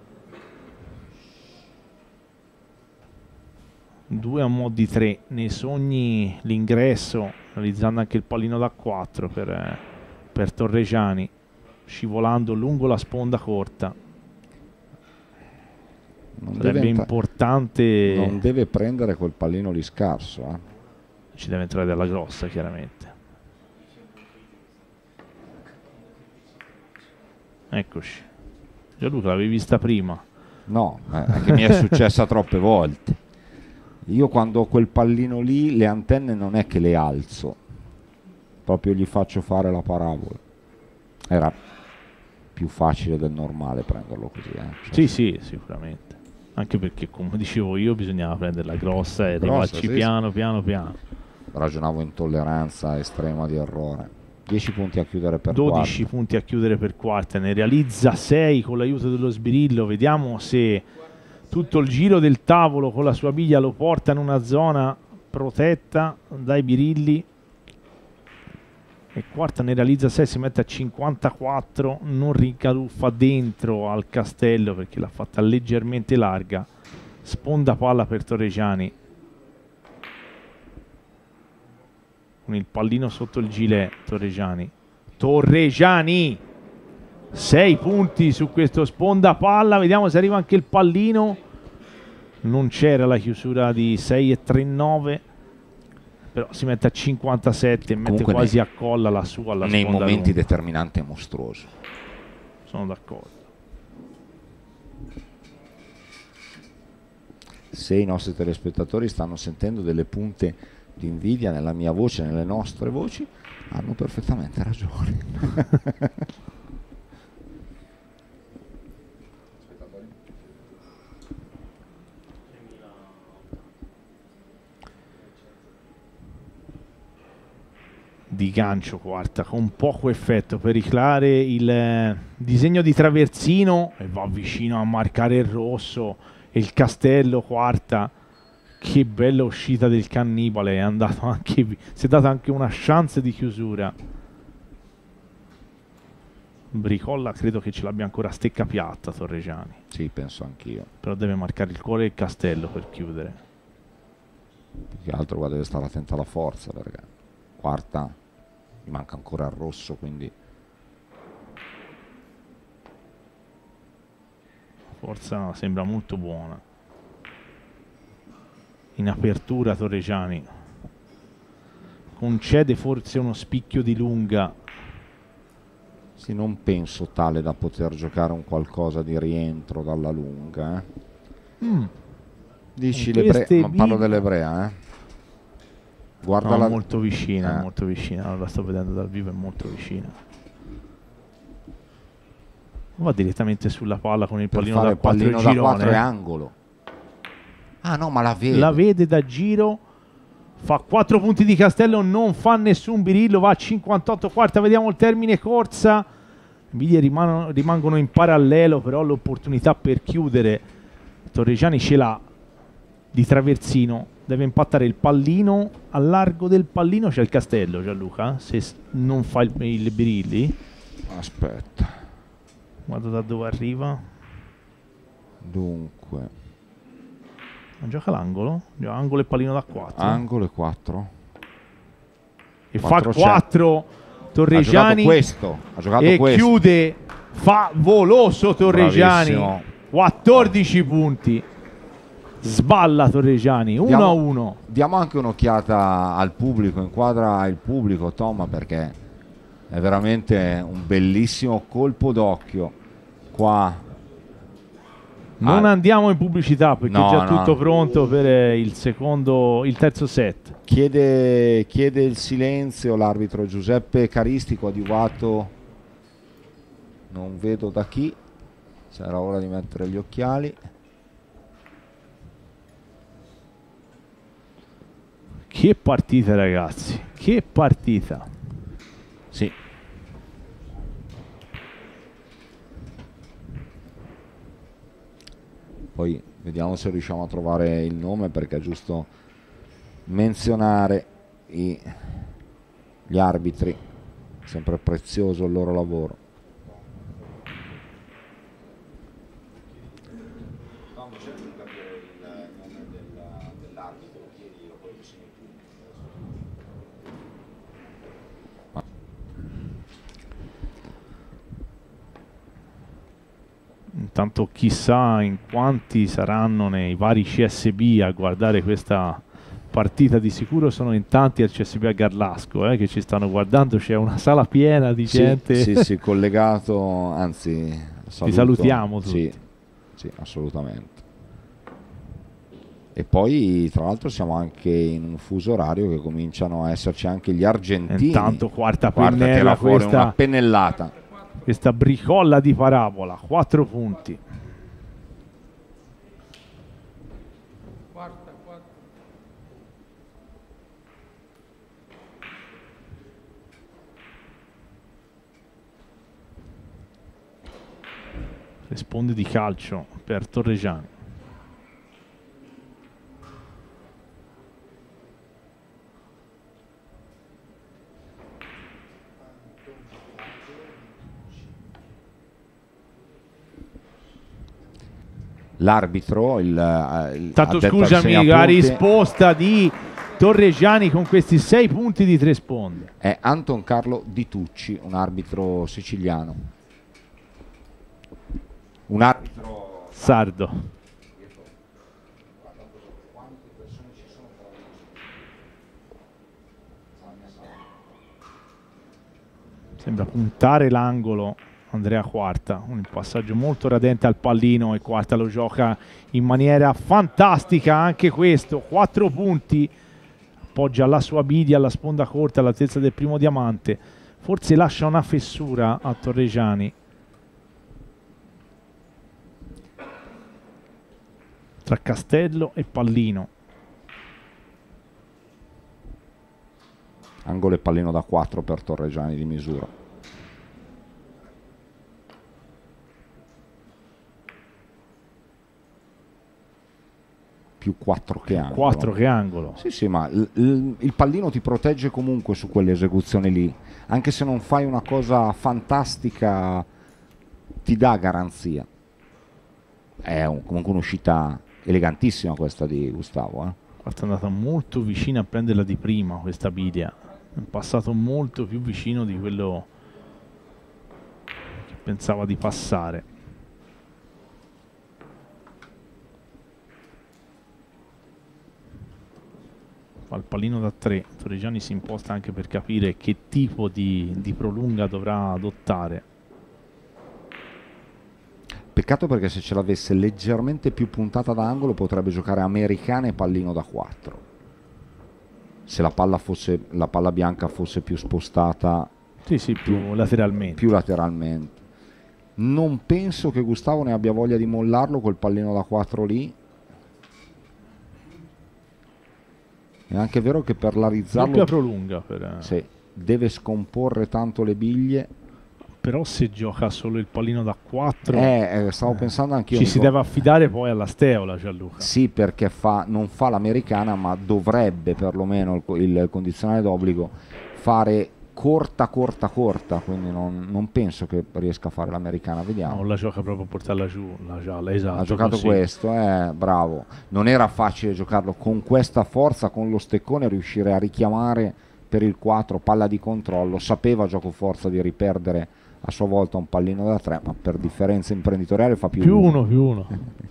2 a mo' di 3, ne sogni l'ingresso, realizzando anche il pallino da 4 per Torregiani, scivolando lungo la sponda corta. Sarebbe importante. Non deve prendere quel pallino lì scarso, Ci deve entrare dalla grossa, chiaramente. Eccoci. Gianluca, l'avevi vista prima? No, è che mi è successa troppe volte. Io quando ho quel pallino lì le antenne non è che le alzo, proprio gli faccio fare la parabola. Era più facile del normale prenderlo così. Cioè, sì, sicuramente. Anche perché, come dicevo io, bisognava prenderla grossa e arrivarci piano. Ragionavo in tolleranza estrema di errore. 10 punti a chiudere per 12 Quarta. punti a chiudere per Quarta, ne realizza 6 con l'aiuto dello sbirillo. Vediamo se tutto il giro del tavolo con la sua biglia lo porta in una zona protetta dai birilli. E Quarta ne realizza 6, si mette a 54, non ricaduffa dentro al castello perché l'ha fatta leggermente larga. Sponda palla per Torregiani, con il pallino sotto il gilet. Torregiani 6 punti su questo sponda palla. Vediamo se arriva anche il pallino. Non c'era la chiusura di 6 e 3-9, però si mette a 57 e mette quasi a colla la sua alla nei sponda momenti lunga. determinanti è mostruoso. Sono d'accordo. Se i nostri telespettatori stanno sentendo delle punte di invidia nella mia voce, nelle nostre voci, hanno perfettamente ragione. Di gancio Quarta con poco effetto per riclare il disegno di traversino e va vicino a marcare il rosso e il castello. Quarta, che bella uscita del Cannibale, è andato anche, si è data anche una chance di chiusura. Bricolla credo che ce l'abbia ancora stecca piatta Torregiani. Sì, penso anch'io. Però deve marcare il cuore e il castello per chiudere. Più che altro qua deve stare attento alla forza, perché Quarta gli manca ancora il rosso, quindi forza sembra molto buona. In apertura Torregiani concede forse uno spicchio di lunga. sì, non penso tale da poter giocare un qualcosa di rientro dalla lunga. Dici ma parlo dell'Ebrea, guarda, no, molto vicina, molto vicina. La sto vedendo dal vivo, è molto vicina. Va direttamente sulla palla con il pallino da 4 pallino da 4 e angolo. Ah no, ma la vede. La vede da giro. Fa 4 punti di castello, non fa nessun birillo, va a 58 Quarta. Vediamo il termine corsa. Le biglie rimangono in parallelo, però l'opportunità per chiudere Torregiani ce l'ha di traversino. Deve impattare il pallino. A largo del pallino c'è il castello, Gianluca, se non fa il birilli. Aspetta, Guarda da dove arriva. dunque Gioca l'angolo? Angolo e pallino da 4. Angolo e 4. E fa 4 Torregiani. Ha giocato e questo. Chiude favoloso Torregiani. Bravissimo. 14 punti. Sballa Torregiani 1-1. Diamo anche un'occhiata al pubblico, inquadra il pubblico Tom, perché è veramente un bellissimo colpo d'occhio qua. Non andiamo in pubblicità perché No, è già no. tutto pronto per il terzo set. Chiede il silenzio l'arbitro Giuseppe Caristi, coadiuvato non vedo da chi. Sarà ora di mettere gli occhiali. Che partita, ragazzi, che partita. Sì. Poi vediamo se riusciamo a trovare il nome, perché è giusto menzionare gli arbitri, sempre prezioso il loro lavoro. Intanto chissà in quanti saranno nei vari CSB a guardare questa partita. Di sicuro sono in tanti al CSB a Garlasco che ci stanno guardando, c'è una sala piena di gente. Sì, collegato, anzi saluto. Vi salutiamo tutti. Sì, assolutamente. E poi tra l'altro siamo anche in un fuso orario che cominciano a esserci anche gli argentini. Intanto quarta tira pennella, fuori una pennellata. Questa bricolla di parabola, 4 punti. Risponde di calcio per Torregiani. L'arbitro, tanto scusami, la risposta di Torregiani con questi 6 punti di 3 sponde è Anton Carlo Di Tucci, un arbitro siciliano, un arbitro sardo. Sembra puntare l'angolo Andrea Quarta, un passaggio molto radente al pallino e Quarta lo gioca in maniera fantastica anche questo. 4 punti, appoggia la sua bidia alla sponda corta all'altezza del primo diamante, forse lascia una fessura a Torregiani. Tra Castello e pallino. Angolo e pallino da 4 per Torregiani di misura. Più 4 che angolo. 4 che angolo. Sì, ma il pallino ti protegge comunque su quell'esecuzione lì. Anche se non fai una cosa fantastica, ti dà garanzia. È comunque un'uscita elegantissima questa di Gustavo. Quarta è andata molto vicina a prenderla di prima questa bidia. È passato molto più vicino di quello che pensava di passare. Fa il pallino da 3. Torregiani si imposta anche per capire che tipo di prolunga dovrà adottare. Peccato, perché se ce l'avesse leggermente più puntata da angolo potrebbe giocare americana e pallino da 4. Se la palla bianca fosse più spostata, sì, più lateralmente. Non penso che Gustavo ne abbia voglia di mollarlo col pallino da 4 lì. È anche vero che per larizzarlo doppia prolunga sì, deve scomporre tanto le biglie. Però se gioca solo il pallino da 4 stavo pensando anch'io, ci si deve affidare poi alla Steola, Gianluca. Sì, perché non fa l'americana, ma dovrebbe perlomeno il condizionale d'obbligo fare corta, quindi non penso che riesca a fare l'americana, vediamo. Non la gioca proprio a portarla giù, la gialla, esatto. Ha giocato così. questo, bravo. Non era facile giocarlo con questa forza, con lo steccone, riuscire a richiamare per il 4, palla di controllo. Sapeva gioco forza di riperdere a sua volta un pallino da 3, ma per differenza imprenditoriale fa più 1. Più 1.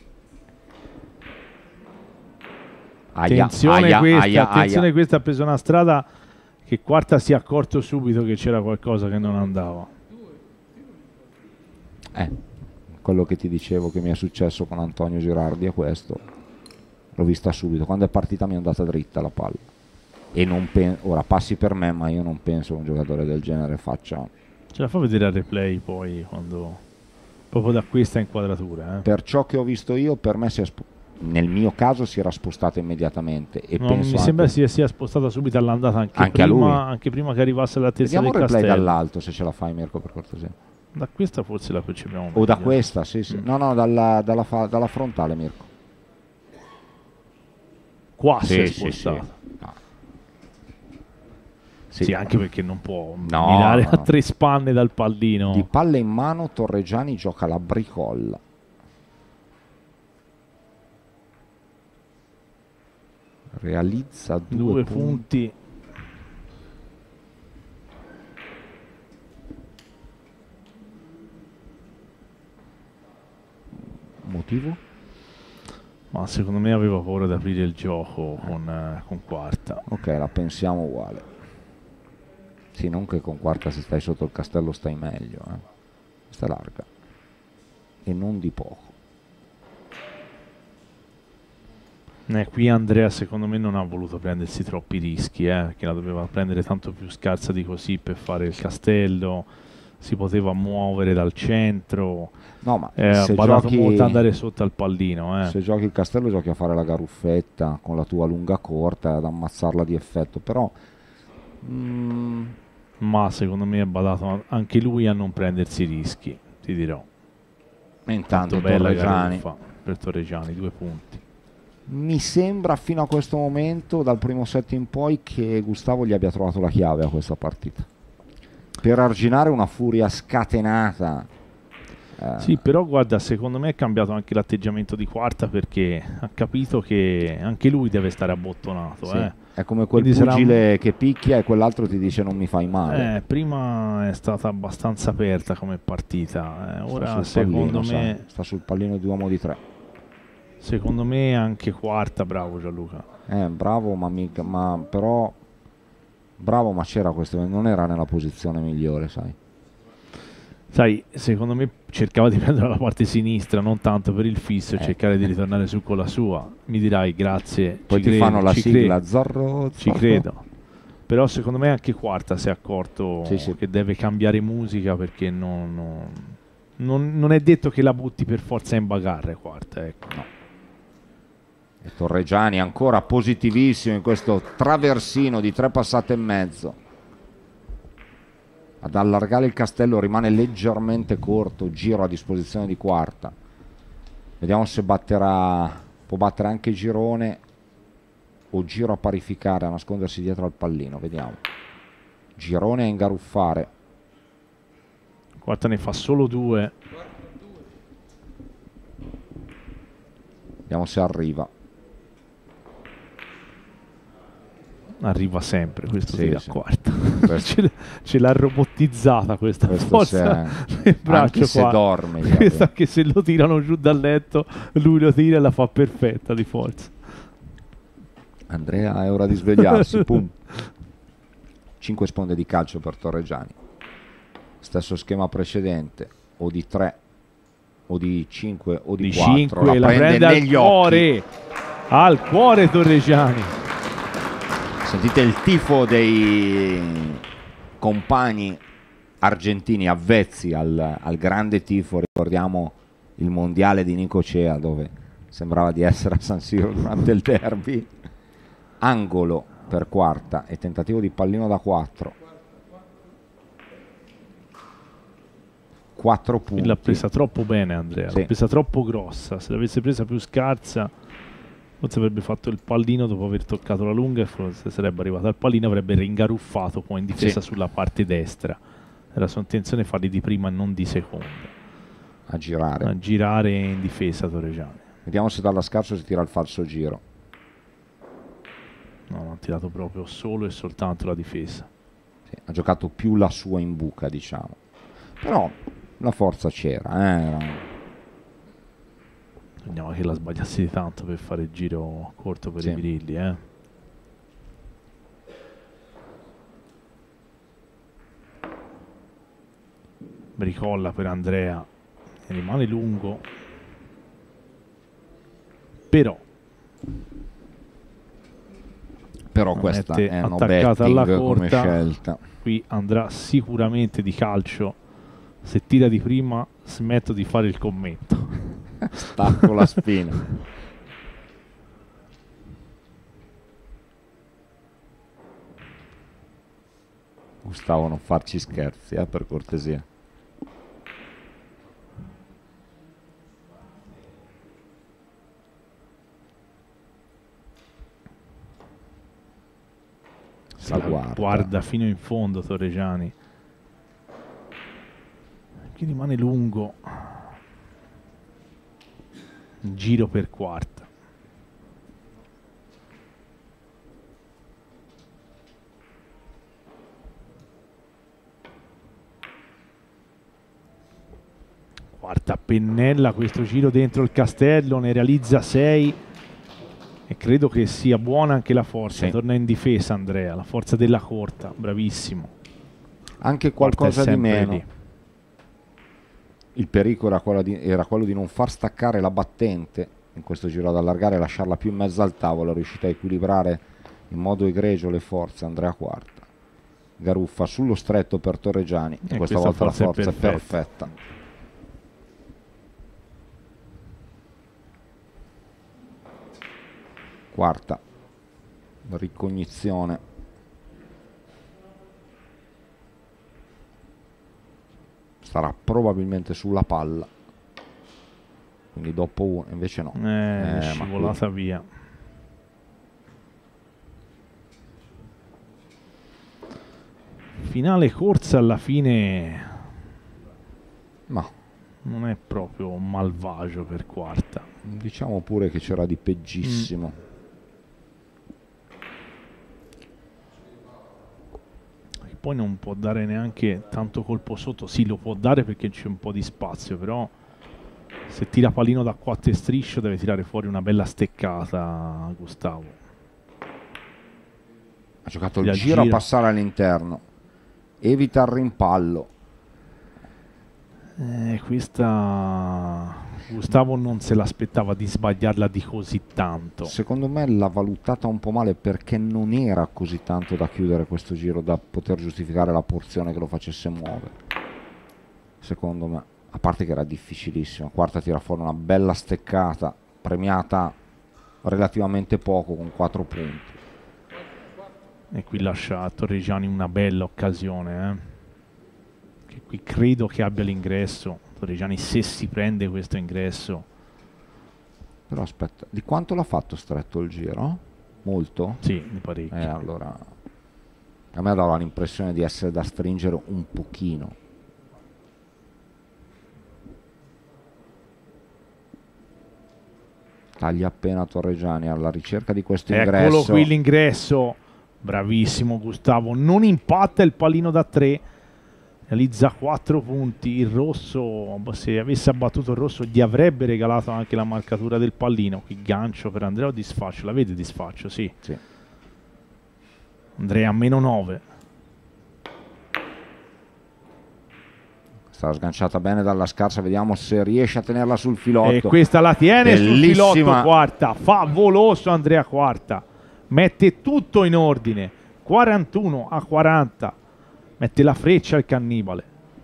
Attenzione, questa ha preso una strada che Quarta si è accorto subito che c'era qualcosa che non andava. Quello che ti dicevo che mi è successo con Antonio Girardi è questo. L'ho vista subito, quando è partita mi è andata dritta la palla. E ora passi per me, ma io non penso che un giocatore del genere faccia... Ce la fa vedere al replay poi, quando proprio da questa inquadratura. Per ciò che ho visto io, per me nel mio caso si era spostata immediatamente. E no, penso mi sembra sia spostata subito all'andata anche prima che arrivasse all'altezza del Castello. Vediamo il replay dall'alto, se ce la fai, Mirko, per cortesia. Da questa forse la percepiamo. O da questa, sì. No, dalla frontale, Mirko. Qua si è spostata. Sì, anche perché non può mirare a 3 spanne dal pallino. Di palle in mano Torregiani gioca la bricolla. Realizza 2 punti. Motivo? Ma secondo me aveva paura di aprire il gioco con Quarta. Ok, la pensiamo uguale. Sì, non che con Quarta se stai sotto il castello stai meglio. Questa è larga. E non di poco. Qui Andrea secondo me non ha voluto prendersi troppi rischi, che la doveva prendere tanto più scarsa di così per fare il castello, si poteva muovere dal centro, no, ma ha badato molto ad andare sotto al pallino. Se giochi il castello giochi a fare la garuffetta con la tua lunga corta ad ammazzarla di effetto, però... Ma secondo me ha badato anche lui a non prendersi rischi, ti dirò. E intanto Torregiani, per Torregiani 2 punti. Mi sembra fino a questo momento, dal primo set in poi, che Gustavo gli abbia trovato la chiave a questa partita per arginare una furia scatenata. Sì, però guarda, secondo me è cambiato anche l'atteggiamento di Quarta, perché ha capito che anche lui deve stare abbottonato. Sì, è come quel pugile che picchia e quell'altro ti dice non mi fai male. Prima è stata abbastanza aperta come partita, ora secondo me sta sul pallino di uomo di 3. Secondo me anche Quarta, bravo Gianluca. Bravo, ma però bravo, ma c'era questo, non era nella posizione migliore, sai, secondo me cercava di prendere la parte sinistra, non tanto per il fisso, e cercare di ritornare su con la sua. Mi dirai grazie, poi ti fanno la sigla Zorro. Ci credo. Però secondo me anche Quarta si è accorto che deve cambiare musica, perché non è detto che la butti per forza in bagarre Quarta, ecco. No. E Torregiani ancora positivissimo in questo traversino di 3 passate e mezzo. Ad allargare il castello, rimane leggermente corto, giro a disposizione di Quarta. Vediamo se può battere anche Girone o giro a parificare, a nascondersi dietro al pallino. Vediamo. Girone a ingaruffare. Quarta ne fa solo 2. Vediamo se arriva. Arriva sempre, questo sì, a Quarta. Ce l'ha robotizzata questa forza nel braccio, anche se qua. Dorme. Questa che se lo tirano giù dal letto lui lo tira e la fa perfetta di forza. Andrea, è ora di svegliarsi. Pum. 5 sponde di calcio per Torregiani. Stesso schema precedente, o di 3 o di 5 o di 4. 5 la prende negli occhi. Al cuore Torregiani. Sentite il tifo dei compagni argentini avvezzi al grande tifo. Ricordiamo il mondiale di Nicocea, dove sembrava di essere a San Siro durante il derby. Angolo per Quarta e tentativo di pallino da 4. 4 punti. L'ha presa troppo bene Andrea, sì. L'ha presa troppo grossa, se l'avesse presa più scarsa Forse avrebbe fatto il pallino dopo aver toccato la lunga e forse sarebbe arrivato al pallino, avrebbe ringaruffato poi in difesa sulla parte destra. Era sua intenzione farli di prima e non di seconda. A girare. A girare in difesa Torregiani. Vediamo se dalla scarsa si tira il falso giro. No, non ha tirato proprio solo e soltanto la difesa. Sì, ha giocato più la sua in buca, diciamo. Però la forza c'era. Vediamo che la sbagliassi di tanto per fare il giro corto per i birilli, Bricolla per Andrea, e rimane lungo, però questa è una attaccata alla betting corta, come scelta. qui andrà sicuramente di calcio. Se tira di prima smetto di fare il commento. Stacco la spina. Gustavo, non farci scherzi, per cortesia. Guarda fino in fondo Torregiani. Qui rimane lungo. Giro per quarta. Quarta pennella questo giro dentro il castello, ne realizza 6 e credo che sia buona anche la forza. Torna in difesa Andrea, la forza della corta, bravissimo. Anche qualcosa di meno. Lì. Il pericolo era quello di non far staccare la battente in questo giro ad allargare e lasciarla più in mezzo al tavolo. È riuscita a equilibrare in modo egregio le forze Andrea Quarta. Garuffa sullo stretto per Torregiani e questa volta la forza è perfetta. Quarta ricognizione. Starà probabilmente sulla palla, quindi dopo uno, invece no, è scivolata via. Finale corsa alla fine, ma non è proprio un malvagio per Quarta. Diciamo pure che c'era di peggissimo. Poi non può dare neanche tanto colpo sotto, sì lo può dare perché c'è un po' di spazio, però se tira pallino da 4 striscio deve tirare fuori una bella steccata Gustavo. Ha giocato il giro a passare all'interno, evita il rimpallo. Questa Gustavo non se l'aspettava di sbagliarla di così tanto. Secondo me l'ha valutata un po' male perché non era così tanto da chiudere questo giro da poter giustificare la porzione che lo facesse muovere. Secondo me, a parte che era difficilissimo. Quarta tira fuori una bella steccata, premiata relativamente poco con 4 punti. E qui lascia a Torregiani una bella occasione, che qui credo che abbia l'ingresso. Torregiani, se si prende questo ingresso. Però aspetta, di quanto l'ha fatto stretto il giro? Molto? Sì, di parecchio. Allora a me dava l'impressione di essere da stringere un pochino. Taglia appena Torregiani alla ricerca di questo ingresso. Eccolo qui l'ingresso. Bravissimo Gustavo, non impatta il pallino da 3. Realizza 4 punti. Il rosso, se avesse abbattuto il rosso, gli avrebbe regalato anche la marcatura del pallino. Qui gancio per Andrea o disfaccio? La vede disfaccio? Sì. Andrea meno 9. Sta sganciata bene dalla scarsa, vediamo se riesce a tenerla sul filotto. E questa la tiene sul filotto Quarta. Favoloso Andrea Quarta. Mette tutto in ordine. 41-40. Mette la freccia al cannibale.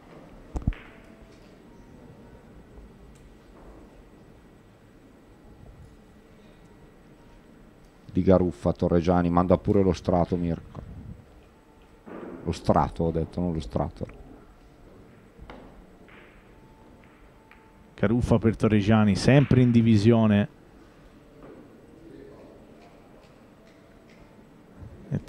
Di Garuffa Torregiani, manda pure lo strato Mirko. Lo strato ho detto, non lo strato. Garuffa per Torregiani, sempre in divisione.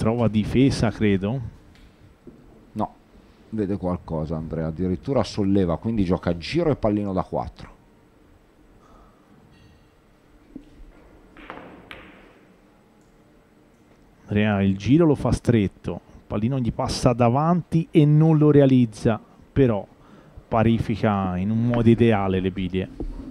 trova difesa, credo. No, vede qualcosa Andrea, addirittura solleva, quindi gioca giro e pallino da 4. Andrea il giro lo fa stretto, il pallino gli passa davanti e non lo realizza, però parifica in un modo ideale le biglie.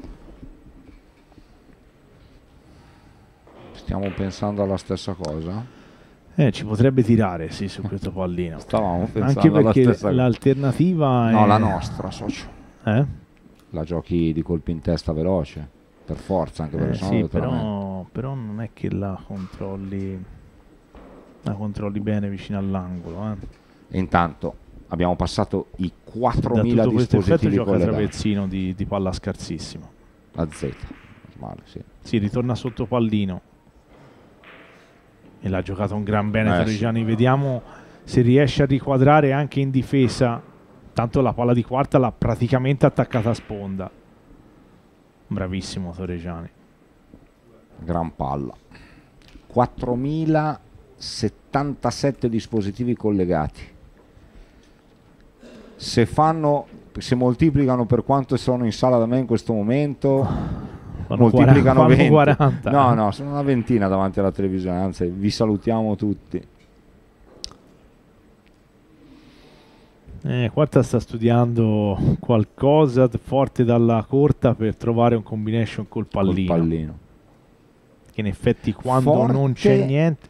Stiamo pensando alla stessa cosa? Ci potrebbe tirare, sì, su questo pallino. Stavamo pensando anche alla perché stessa cosa. l'alternativa è... No, la nostra, socio. Eh? La giochi di colpi in testa veloce, per forza, anche perché Sì, però non è che la controlli bene vicino all'angolo. E intanto abbiamo passato i Da 4.000 tutto questo effetto dispositivi gioca il collegati. trapezzino di palla scarsissimo. A Z, male, sì. Si ritorna sotto pallino e l'ha giocato un gran bene Torrigiani. Sì. Vediamo se riesce a riquadrare anche in difesa, tanto la palla di quarta l'ha praticamente attaccata a sponda. Bravissimo Torrigiani. Gran palla. 4.077 dispositivi collegati. Se moltiplicano per quanto sono in sala da me in questo momento, moltiplicano 20. 40. No, sono una ventina davanti alla televisione, anzi vi salutiamo tutti. Quarta sta studiando qualcosa forte dalla corta per trovare un combination col pallino. Che in effetti quando non c'è niente,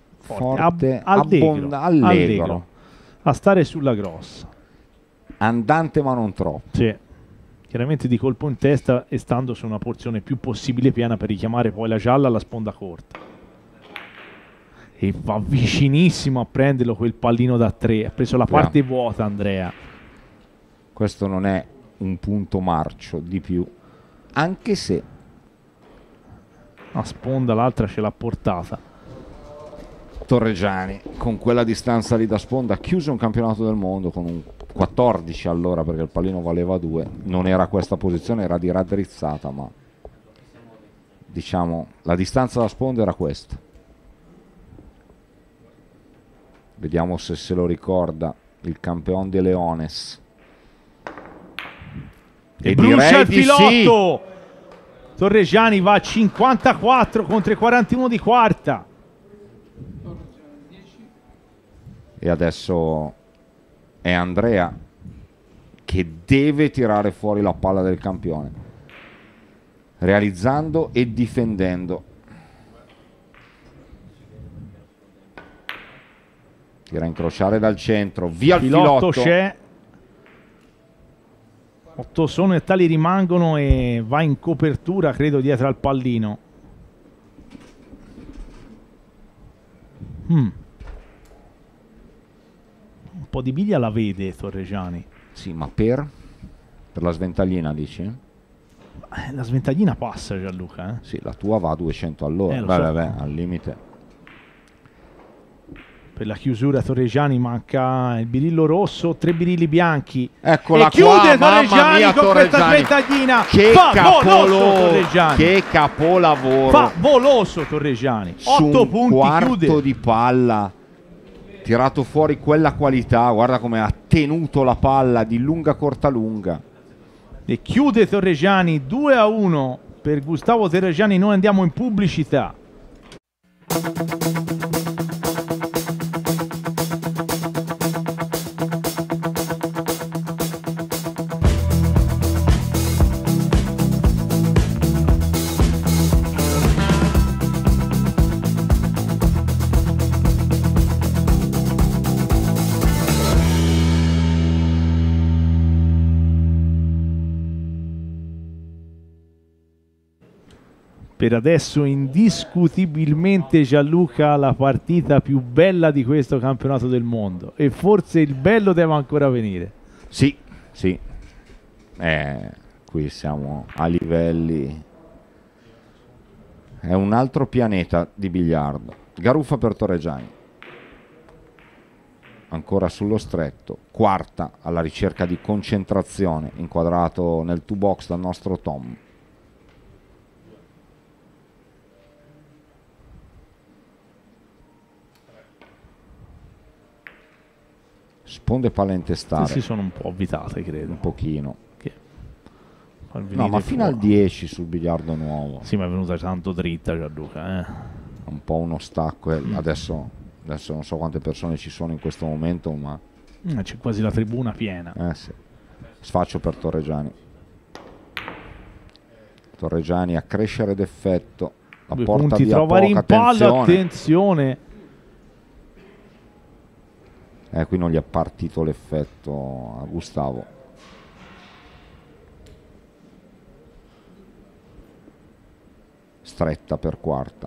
allegro a stare sulla grossa. Andante ma non troppo. Sì. Chiaramente di colpo in testa e stando su una porzione più possibile piena per richiamare poi la gialla alla sponda corta. E va vicinissimo a prenderlo quel pallino da 3. Ha preso la parte vuota Andrea. Questo non è un punto marcio di più, anche se a sponda l'altra ce l'ha portata. Torregiani con quella distanza lì da sponda chiuse un campionato del mondo con un 14 allora, perché il pallino valeva 2. Non era questa posizione, era di raddrizzata, ma diciamo la distanza da sponda era questa. Vediamo se lo ricorda il campeón de Leones. E brucia il filotto! Sì. Torregiani va a 54 contro i 41 di quarta. E adesso è Andrea che deve tirare fuori la palla del campione, realizzando e difendendo. Tira a incrociare dal centro, via il filotto. C'è. 8 sono e tali rimangono e va in copertura, credo, dietro al pallino. Un po' di biglia la vede Torregiani. Sì, ma per la sventaglina dici? La sventaglina passa Gianluca. Sì, la tua va a 200 all'ora. Vabbè, al limite. Per la chiusura Torregiani manca il birillo rosso, 3 birilli bianchi. Eccola, e chiude qua, Torregiani mia, con questa sventaglina. Che Torregiani. Che capolavoro. Favoloso Torregiani. 8 punti, quarto chiude. Di palla. Tirato fuori quella qualità, guarda come ha tenuto la palla di lunga corta lunga. E chiude Torregiani 2-1 per Gustavo Torregiani. Noi andiamo in pubblicità. Per adesso indiscutibilmente Gianluca la partita più bella di questo campionato del mondo, e forse il bello deve ancora venire. Sì, sì. Qui siamo a livelli, è un altro pianeta di biliardo. Garuffa per Torregiani, ancora sullo stretto, quarta alla ricerca di concentrazione, inquadrato nel 2 box dal nostro Tom. Sponde palla intestare. Si sono un po' avvitate, credo. Un pochino. No, ma fino al 10 sul biliardo nuovo. Sì, ma è venuta tanto dritta Gianluca, Un po' uno stacco. Adesso non so quante persone ci sono in questo momento, ma c'è quasi la tribuna piena. Sì. Sfaccio per Torregiani. Torregiani a crescere d'effetto. La 2 porta punti, via trova poca, rimpallo, attenzione. Qui non gli è partito l'effetto a Gustavo. Stretta per quarta.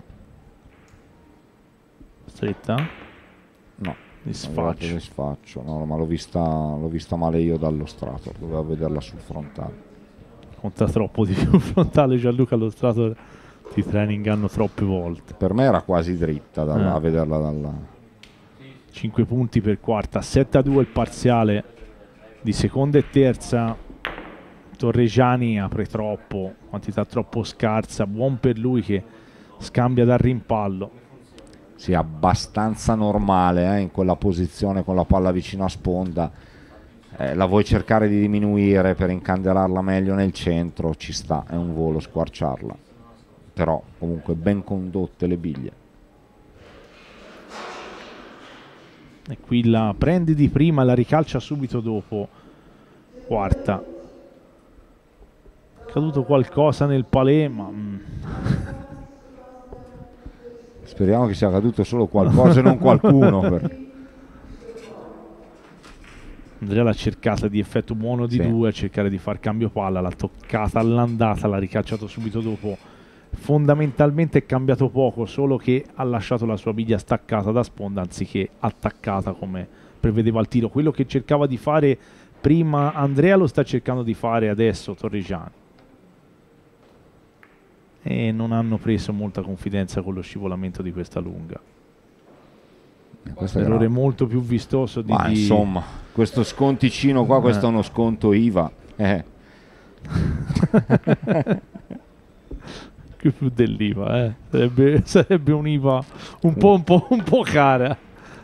Stretta? No. Di sfaccio. No, ma l'ho vista male io dallo Strator. Dovevo vederla sul frontale. Conta troppo di più frontale Gianluca, lo Strator ti trae in inganno troppe volte. Per me era quasi dritta a vederla dalla... 5 punti per quarta, 7-2 il parziale di seconda e terza. Torregiani apre troppo, quantità troppo scarsa, buon per lui che scambia dal rimpallo. Sì, abbastanza normale in quella posizione con la palla vicino a sponda. La vuoi cercare di diminuire per incandelarla meglio nel centro, ci sta, è un volo squarciarla. Però comunque ben condotte le biglie. E qui la prende di prima, la ricalcia subito dopo. Quarta. È caduto qualcosa nel palè, ma... Speriamo che sia caduto solo qualcosa e non qualcuno. Andrea l'ha cercata di effetto buono di 2, a cercare di far cambio palla, l'ha toccata all'andata, l'ha ricacciato subito dopo. Fondamentalmente è cambiato poco, solo che ha lasciato la sua biglia staccata da sponda anziché attaccata come prevedeva il tiro. Quello che cercava di fare prima Andrea lo sta cercando di fare adesso Torregiani. E non hanno preso molta confidenza con lo scivolamento di questa lunga. Errore molto più vistoso di... Ma insomma, questo sconticino qua, questo è uno sconto IVA. Più dell'IVA, sarebbe un IVA un po' cara.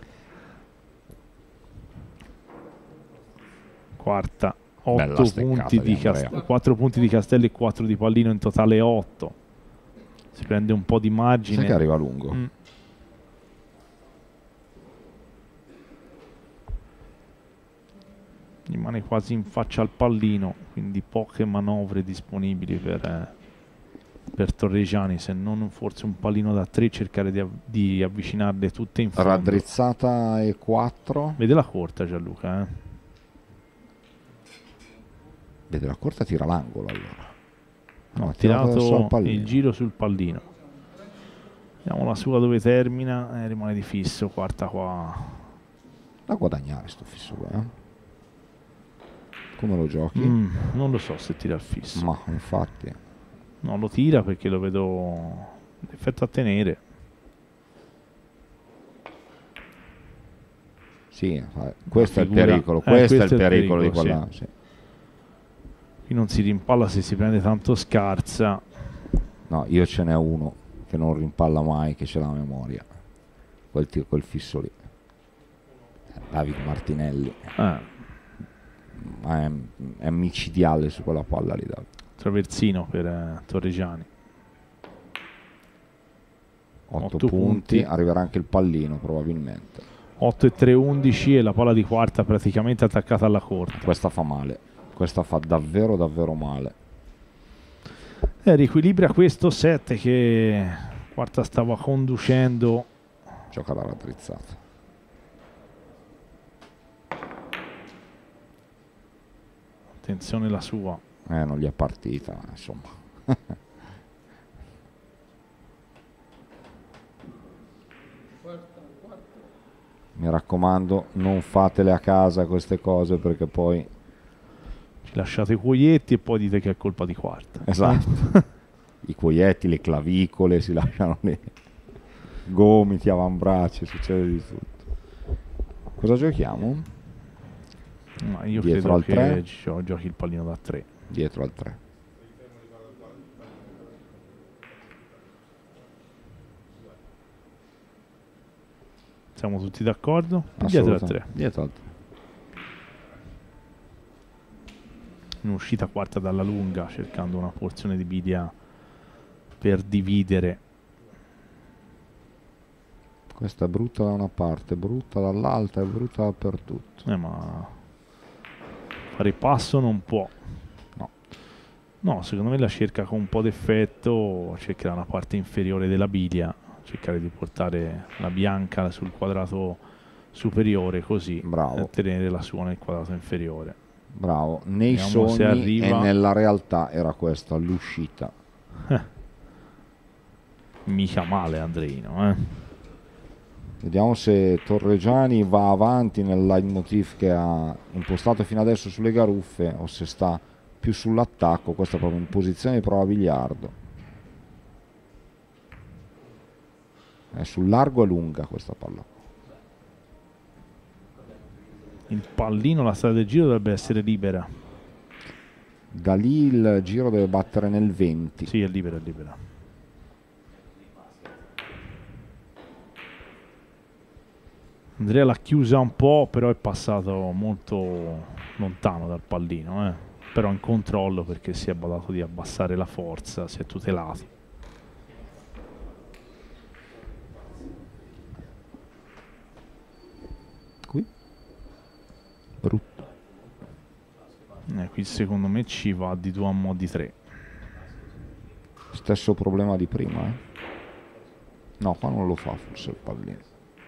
Quarta, 8 punti di 4 punti di Castelli e 4 di Pallino, in totale 8. Si prende un po' di margine. Sai che arriva lungo. Rimane quasi in faccia al pallino, quindi poche manovre disponibili per Torregiani, se non forse un pallino da 3, cercare di avvicinarle tutte in fondo. Raddrizzata e 4. Vede la corta Gianluca, Vede la corta, tira l'angolo allora. No, ha tirato il giro sul pallino. Vediamo la sua dove termina, rimane di fisso, quarta qua. Da guadagnare sto fisso qua, Come lo giochi? Non lo so se tira il fisso. Ma infatti. No, lo tira perché lo vedo effetto a tenere. Sì, questo è il pericolo. Questo è il pericolo di quella. Sì. Qui non si rimpalla se si prende tanto scarsa. No, io ce n'è uno che non rimpalla mai, che ce l'ha a memoria. Quel fisso lì. David Martinelli. È micidiale su quella palla lì, David. Traversino per Torregiani. 8 punti, arriverà anche il pallino probabilmente. 8 e 3, 11 e la palla di quarta praticamente attaccata alla corta. Questa fa male, questa fa davvero davvero male. Riequilibra questo 7 che quarta stava conducendo. Gioca la raddrizzata. Attenzione la sua. Non gli è partita, insomma. Mi raccomando, non fatele a casa queste cose, perché poi ci lasciate i cuoietti e poi dite che è colpa di quarta. Esatto. I cuoietti, le clavicole, si lasciano le gomiti, avambracci, succede di tutto. Cosa giochiamo? No, io credo che giochi il pallino da 3. Dietro al 3. Siamo tutti d'accordo? Dietro al 3. Dietro al 3. in uscita quarta dalla lunga, cercando una porzione di biglia per dividere. Questa è brutta da una parte, brutta dall'altra e brutta dappertutto. Ma fare passo non può. No. No, secondo me la cerca con un po' d'effetto, cercherà la parte inferiore della biglia, cercare di portare la bianca sul quadrato superiore, così Bravo. tenere la sua nel quadrato inferiore. Bravo, nei Vediamo se sogni arriva. e nella realtà era questa l'uscita. Mica male Andreino, Vediamo se Torregiani va avanti nel leitmotiv che ha impostato fino adesso sulle garuffe o se sta più sull'attacco. Questa è proprio in posizione di prova biliardo. È sul largo e lunga questa palla. Il pallino, la strada del giro dovrebbe essere libera. Da lì il giro deve battere nel 20. Sì, è libera, è libera. Andrea l'ha chiusa un po', però è passato molto lontano dal pallino, però in controllo perché si è badato di abbassare la forza, si è tutelato. Qui brutto. Qui secondo me ci va di 2 a mo' di 3. Stesso problema di prima, No, qua non lo fa forse il pallino.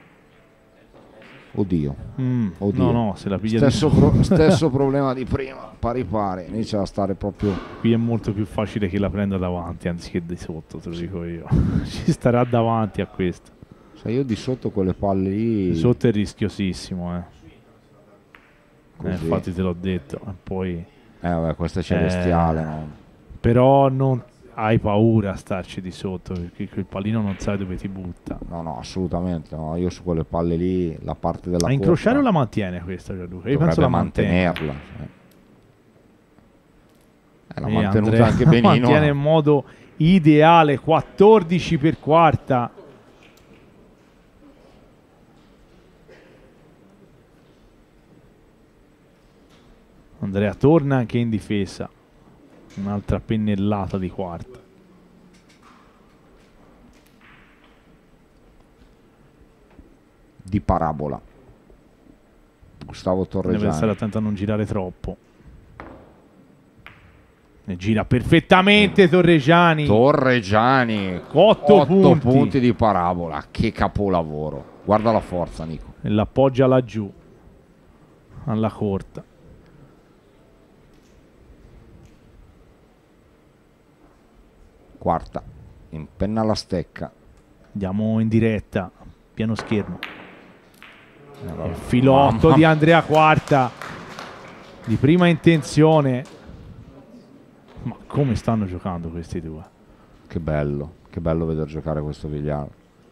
Oddio. Oddio. No, se la piglia stesso problema di prima, pari pari, inizia a stare proprio. Qui è molto più facile che la prenda davanti anziché di sotto, te lo dico io. Ci starà davanti a questo. Se io di sotto quelle palle lì. Di sotto è rischiosissimo, infatti te l'ho detto. E poi. Vabbè, questa è celestiale, no? Però non hai paura a starci di sotto perché quel pallino non sai dove ti butta. No, assolutamente no. Io su quelle palle lì la parte della a incrociare o la mantiene questa, Gianluca? Io penso la mantenerla. L'ha mantenuta Andrea, anche benino. Mantiene in modo ideale, 14 per quarta. Andrea torna anche in difesa. Un'altra pennellata di quarta. Di parabola. Gustavo Torregiani. Deve stare attento a non girare troppo. Ne gira perfettamente Torregiani. 8 punti di parabola. Che capolavoro. Guarda la forza, Nico. E l'appoggia laggiù. Alla corta. Quarta, impenna la stecca. Andiamo in diretta, piano schermo. Il filotto di Andrea Quarta, di prima intenzione. Ma come stanno giocando questi due? Che bello vedere giocare questo biliardo.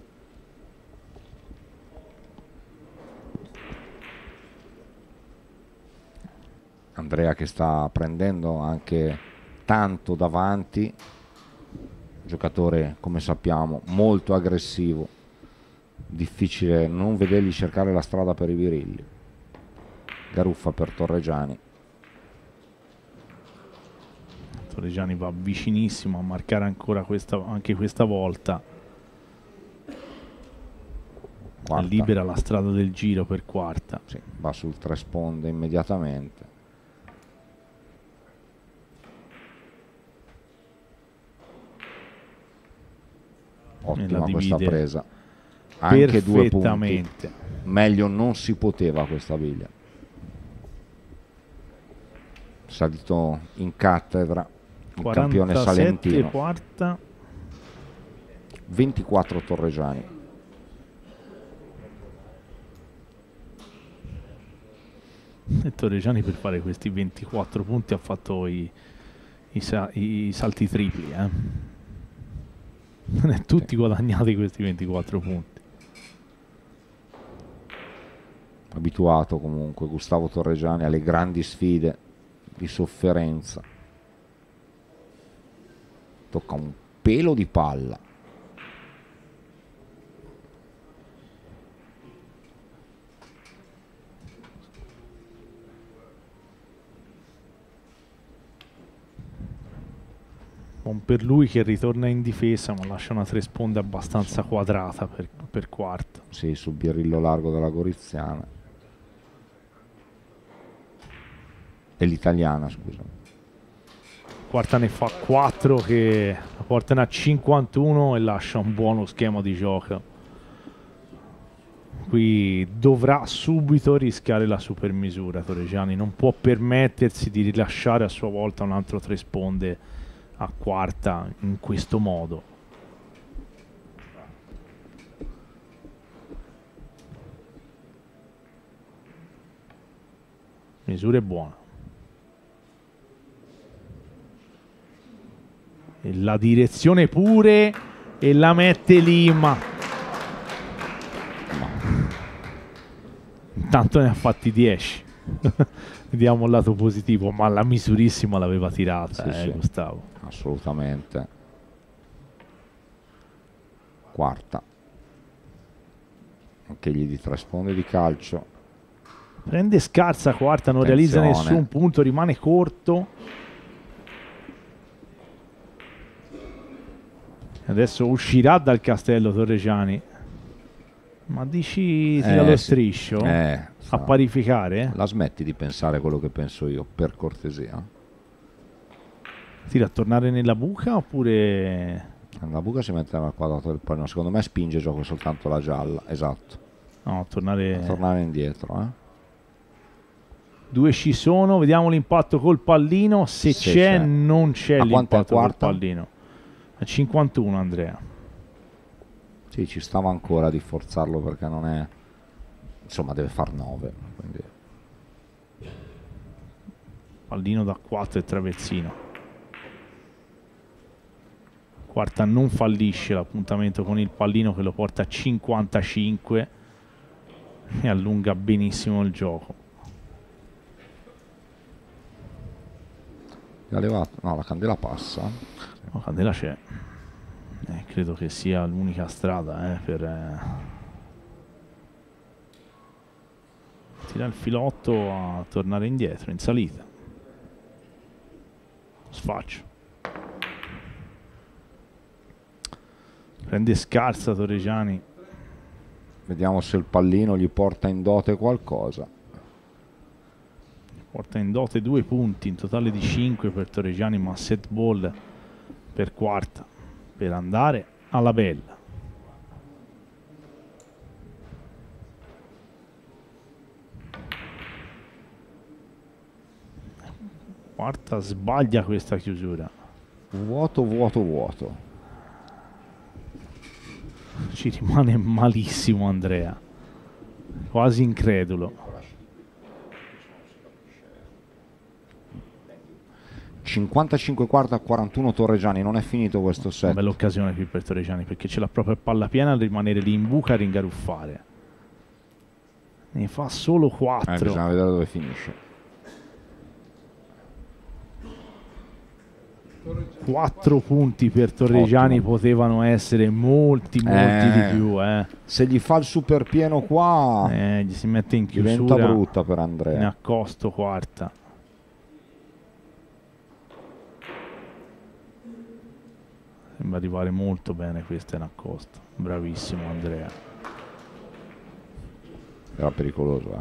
Andrea che sta prendendo anche tanto davanti. Giocatore, come sappiamo, molto aggressivo, difficile non vedergli cercare la strada per i birilli. Garuffa per Torregiani. Torregiani va vicinissimo a marcare ancora anche questa volta. Quarta. Libera la strada del giro per quarta. Sì, va sul 3 sponde immediatamente. Ottima questa presa, anche 2 punti, meglio non si poteva questa biglia. Salito in cattedra il campione salentino. Quarta. 24 Torregiani. E Torregiani per fare questi 24 punti ha fatto i salti tripli, Non è tutti guadagnati questi 24 punti. Abituato comunque Gustavo Torregiani alle grandi sfide di sofferenza. Tocca un pelo di palla. Buon per lui che ritorna in difesa, ma lascia una 3 sponde abbastanza quadrata per quarta. Sì, sul birillo largo della Goriziana. E l'italiana, scusa. Quarta ne fa 4 che la portano a 51 e lascia un buono schema di gioco. Qui dovrà subito rischiare la supermisura Torregiani, non può permettersi di rilasciare a sua volta un altro 3 sponde a quarta in questo modo. Misura è buona. E la direzione pure e la mette lì, ma intanto ne ha fatti 10. Vediamo il lato positivo, ma la misurissima l'aveva tirata, Sì. Gustavo. Assolutamente. Quarta. Anche gli di 3 sponde di calcio. Prende scarsa quarta, non Attenzione. realizza nessun punto, rimane corto. Adesso uscirà dal castello Torregiani. Ma dici tira lo striscio? A parificare? La smetti di pensare quello che penso io, per cortesia. Tira a tornare nella buca oppure... La buca si mette nel quadrato del pallino. Secondo me spinge gioco soltanto la gialla. Esatto. No, tornare indietro. 2 ci sono, vediamo l'impatto col pallino. Se c'è, non c'è l'impatto col pallino. A 51 Andrea. Sì, ci stava ancora di forzarlo perché non è... Insomma, deve far 9. Quindi... Pallino da 4 e traversino. Quarta non fallisce l'appuntamento con il pallino che lo porta a 55 e allunga benissimo il gioco. No, la candela passa. La candela c'è. Credo che sia l'unica strada per tirare il filotto a tornare indietro in salita. Sfaccio. Prende scarsa Torregiani. Vediamo se il pallino gli porta in dote qualcosa. Porta in dote 2 punti, in totale di 5 per Torregiani, ma set ball per quarta per andare alla bella. Quarta sbaglia questa chiusura. Vuoto, vuoto, vuoto. Ci rimane malissimo Andrea, quasi incredulo. 55 quarta a 41 Torregiani, non è finito questo set. Bella occasione qui per Torregiani perché ce l'ha proprio a palla piena a rimanere lì in buca a ringaruffare. Ne fa solo 4. Bisogna vedere dove finisce. 4 punti per Torregiani. Ottimo. Potevano essere molti di più. Se gli fa il super pieno qua gli si mette in chiusura. Diventa brutta per Andrea. Ne accosto quarta. Sembra arrivare molto bene questa in accosto. Bravissimo Andrea. Era pericoloso,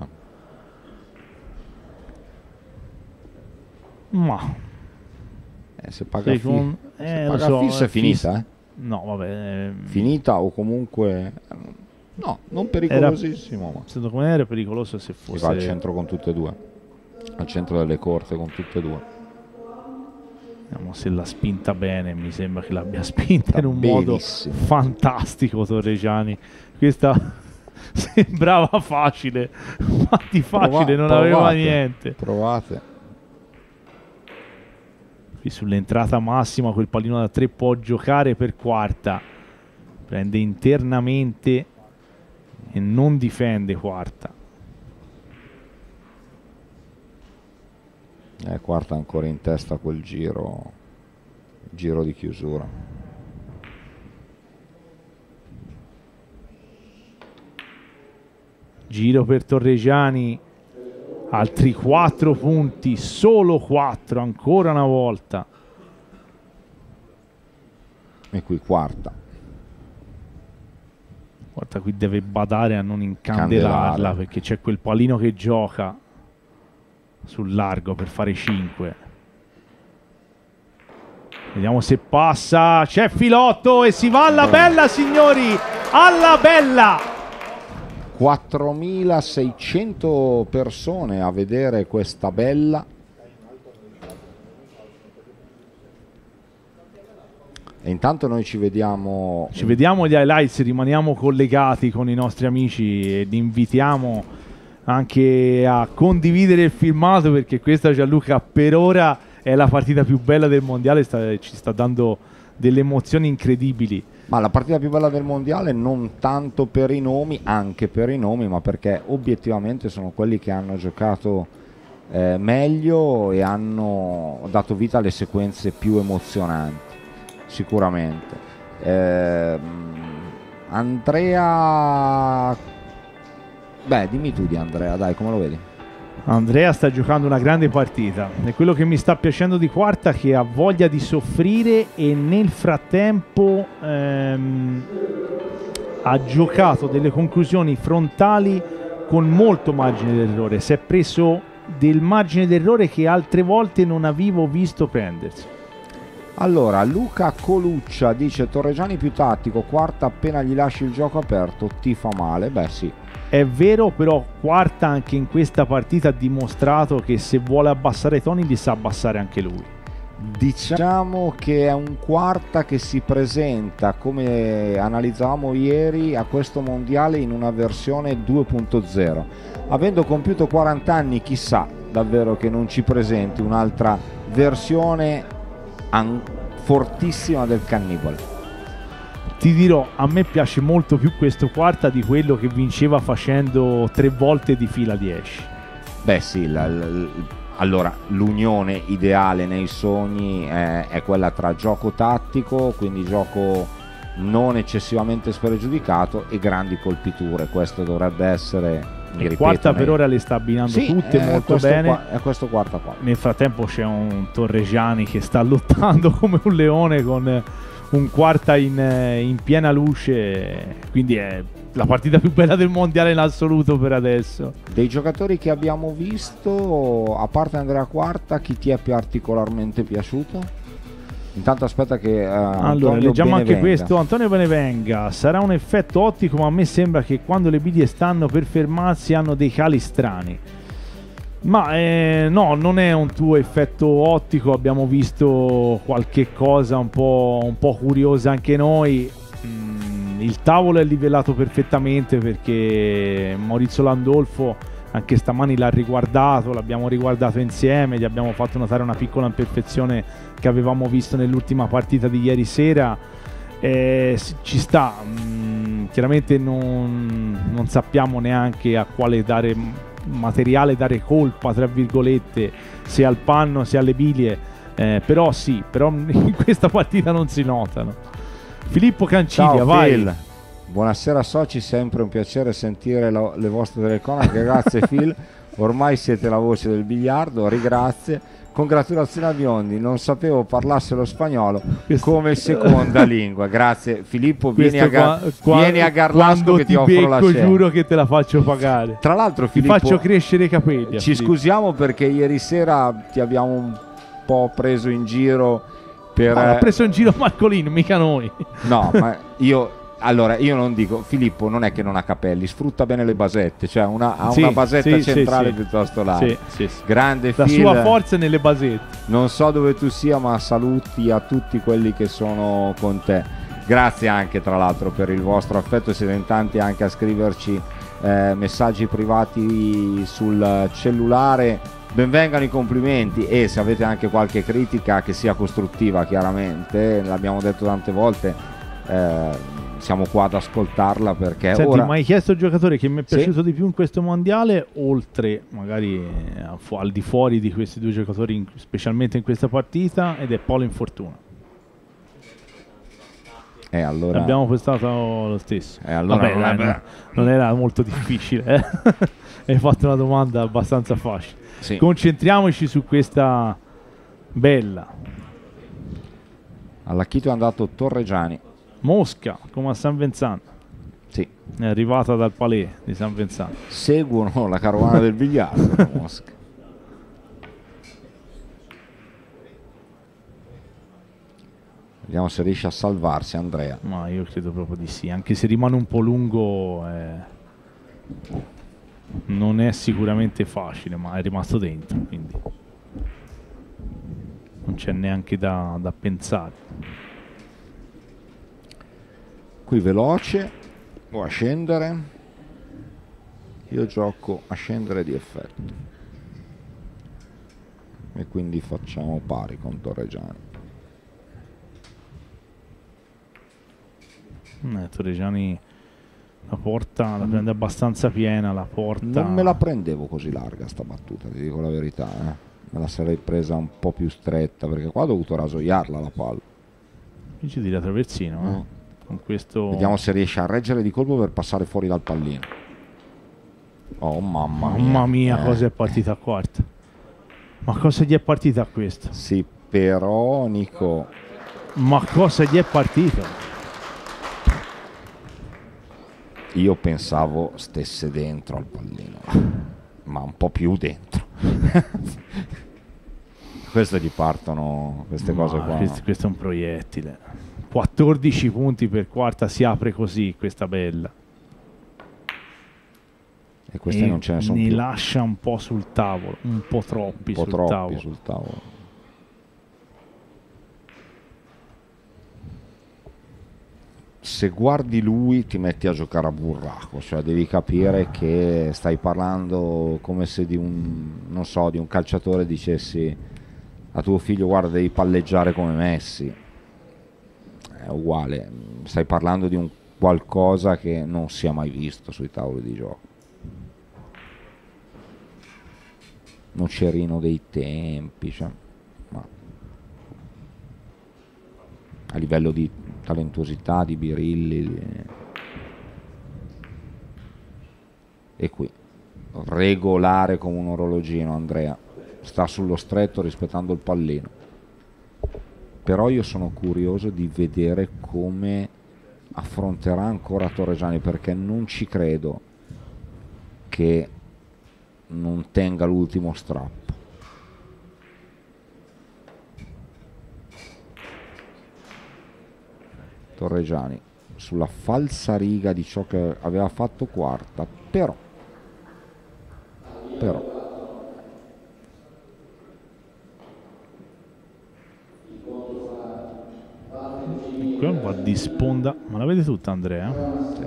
Ma se paga fissa è finita, No, vabbè. Finita o comunque... No, non pericolosissimo. Ma... Secondo me era pericoloso se fosse... Si va al centro con tutte e due. Al centro delle corte con tutte e due. Vediamo se l'ha spinta bene. Mi sembra che l'abbia spinta in un modo fantastico Torregiani. Questa sembrava facile, ma di facile non aveva niente. Provate. Qui sull'entrata massima quel pallino da 3 può giocare per quarta. Prende internamente e non difende quarta. Quarta ancora in testa quel giro di chiusura. Giro per Torregiani, altri 4 punti, solo 4 ancora una volta. E qui quarta. Guarda, qui deve badare a non incandelarla, perché c'è quel pallino che gioca sul largo per fare 5. Vediamo se passa. C'è Filotto e si va alla bella, signori, alla bella. 4.600 persone a vedere questa bella. E intanto noi ci vediamo gli highlights, rimaniamo collegati con i nostri amici e li invitiamo anche a condividere il filmato, perché questa, Gianluca, per ora è la partita più bella del mondiale, ci sta dando delle emozioni incredibili. Ma la partita più bella del mondiale non tanto per i nomi, anche per i nomi, ma perché obiettivamente sono quelli che hanno giocato meglio e hanno dato vita alle sequenze più emozionanti. Sicuramente. Andrea, beh, dimmi tu di Andrea, dai, come lo vedi? Andrea sta giocando una grande partita e quello che mi sta piacendo di Quarta è che ha voglia di soffrire e nel frattempo ha giocato delle conclusioni frontali con molto margine d'errore. Si è preso del margine d'errore che altre volte non avevo visto prendersi. Allora, Luca Coluccia dice: Torregiani più tattico, Quarta appena gli lasci il gioco aperto ti fa male. Beh sì, è vero, però Quarta anche in questa partita ha dimostrato che se vuole abbassare i toni li sa abbassare anche lui. Diciamo che è un Quarta che si presenta, come analizzavamo ieri, a questo mondiale in una versione 2.0. Avendo compiuto 40 anni, chissà davvero che non ci presenti un'altra versione fortissima del Cannibale. Ti dirò, a me piace molto più questo Quarta di quello che vinceva facendo 3 volte di fila 10. Beh sì, allora l'unione ideale nei sogni è quella tra gioco tattico, quindi gioco non eccessivamente spregiudicato, e grandi colpiture. Questo dovrebbe essere, Quarta per ora le sta abbinando tutte molto bene. È questo Quarta qua. Nel frattempo c'è un Torregiani che sta lottando come un leone con un Quarta in piena luce, quindi è la partita più bella del mondiale in assoluto per adesso. Dei giocatori che abbiamo visto, a parte Andrea Quarta, chi ti è particolarmente piaciuto? Intanto aspetta che allora leggiamo anche questo. Antonio Benevenga: sarà un effetto ottico, ma a me sembra che quando le biglie stanno per fermarsi hanno dei cali strani. Ma no, non è un tuo effetto ottico. Abbiamo visto qualche cosa un po' curiosa anche noi. Il tavolo è livellato perfettamente, perché Maurizio Landolfo anche stamani l'ha riguardato, l'abbiamo riguardato insieme, gli abbiamo fatto notare una piccola imperfezione che avevamo visto nell'ultima partita di ieri sera. Ci sta, chiaramente non sappiamo neanche a quale materiale dare colpa, tra virgolette, se al panno, se alle biglie, però sì, però in questa partita non si notano. Filippo Canciglia, ciao, vai. Phil. Buonasera soci, sempre un piacere sentire le vostre telecronache. Grazie Phil, ormai siete la voce del biliardo, rigrazie. Congratulazioni a Biondi, non sapevo parlasse lo spagnolo come seconda lingua. Grazie Filippo, vieni a Garlasco che ti offro la cena. Giuro che te la faccio pagare. Tra l'altro Filippo, ti faccio crescere i capelli. Ci scusiamo perché ieri sera ti abbiamo un po' preso in giro per... ha preso in giro Marcolino, mica noi. No, ma io non dico, Filippo non è che non ha capelli, sfrutta bene le basette, cioè ha una basetta centrale piuttosto larga. Grande la Phil, sua forza è nelle basette. Non so dove tu sia, ma saluti a tutti quelli che sono con te. Grazie anche tra l'altro per il vostro affetto, siete in tanti anche a scriverci messaggi privati sul cellulare. Benvengano i complimenti, e se avete anche qualche critica che sia costruttiva, chiaramente l'abbiamo detto tante volte, siamo qua ad ascoltarla, perché senti, ora... ma hai chiesto il giocatore che mi è piaciuto di più in questo mondiale, oltre magari al di fuori di questi due giocatori, specialmente in questa partita, ed è Paolo Infortuna. Allora... Abbiamo pensato lo stesso. Allora vabbè, non era molto difficile. Hai fatto una domanda abbastanza facile. Concentriamoci su questa bella. All'Acchito è andato Torregiani. Mosca, come a San Vincent. Sì. È arrivata dal Palais di San Vincent. Seguono la carovana del biliardo da Mosca. Vediamo se riesce a salvarsi Andrea. Ma io credo proprio di sì, anche se rimane un po' lungo non è sicuramente facile, ma è rimasto dentro, quindi non c'è neanche da pensare. Qui veloce, o a scendere. Io gioco a scendere di effetto. E quindi facciamo pari con Torregiani. Torregiani la porta la prende abbastanza piena, la porta. Non me la prendevo così larga sta battuta, ti dico la verità, me la sarei presa un po' più stretta, perché qua ho dovuto rasoiarla la palla. Dice di traversino, con questo. Vediamo se riesce a reggere di colpo per passare fuori dal pallino. Oh mamma mia, Mamma mia, cosa è partita a quarta? Ma cosa gli è partita a questo? Sì, però Nico, Ma cosa gli è partito? io pensavo stesse dentro al pallino, ma un po' più dentro. Queste gli partono queste cose qua. Questo è un proiettile. 14 punti per quarta, si apre così questa bella. E queste non ce ne sono ne più. Lascia un po' sul tavolo, un po' troppi, Un po' sul troppi tavolo. sul tavolo. Se guardi lui ti metti a giocare a burraco, cioè devi capire che stai parlando come se di un, non so, di un calciatore dicessi a tuo figlio guarda devi palleggiare come Messi. È uguale, stai parlando di un qualcosa che non si è mai visto sui tavoli di gioco. Nocerino dei tempi, cioè, ma a livello di talentuosità, di birilli. E qui regolare come un orologino Andrea, sta sullo stretto rispettando il pallino, però io sono curioso di vedere come affronterà ancora Torregiani, perché non ci credo che non tenga l'ultimo strappo. Torregiani sulla falsa riga di ciò che aveva fatto quarta, però Qua va di sponda, ma la vede tutta Andrea? sì.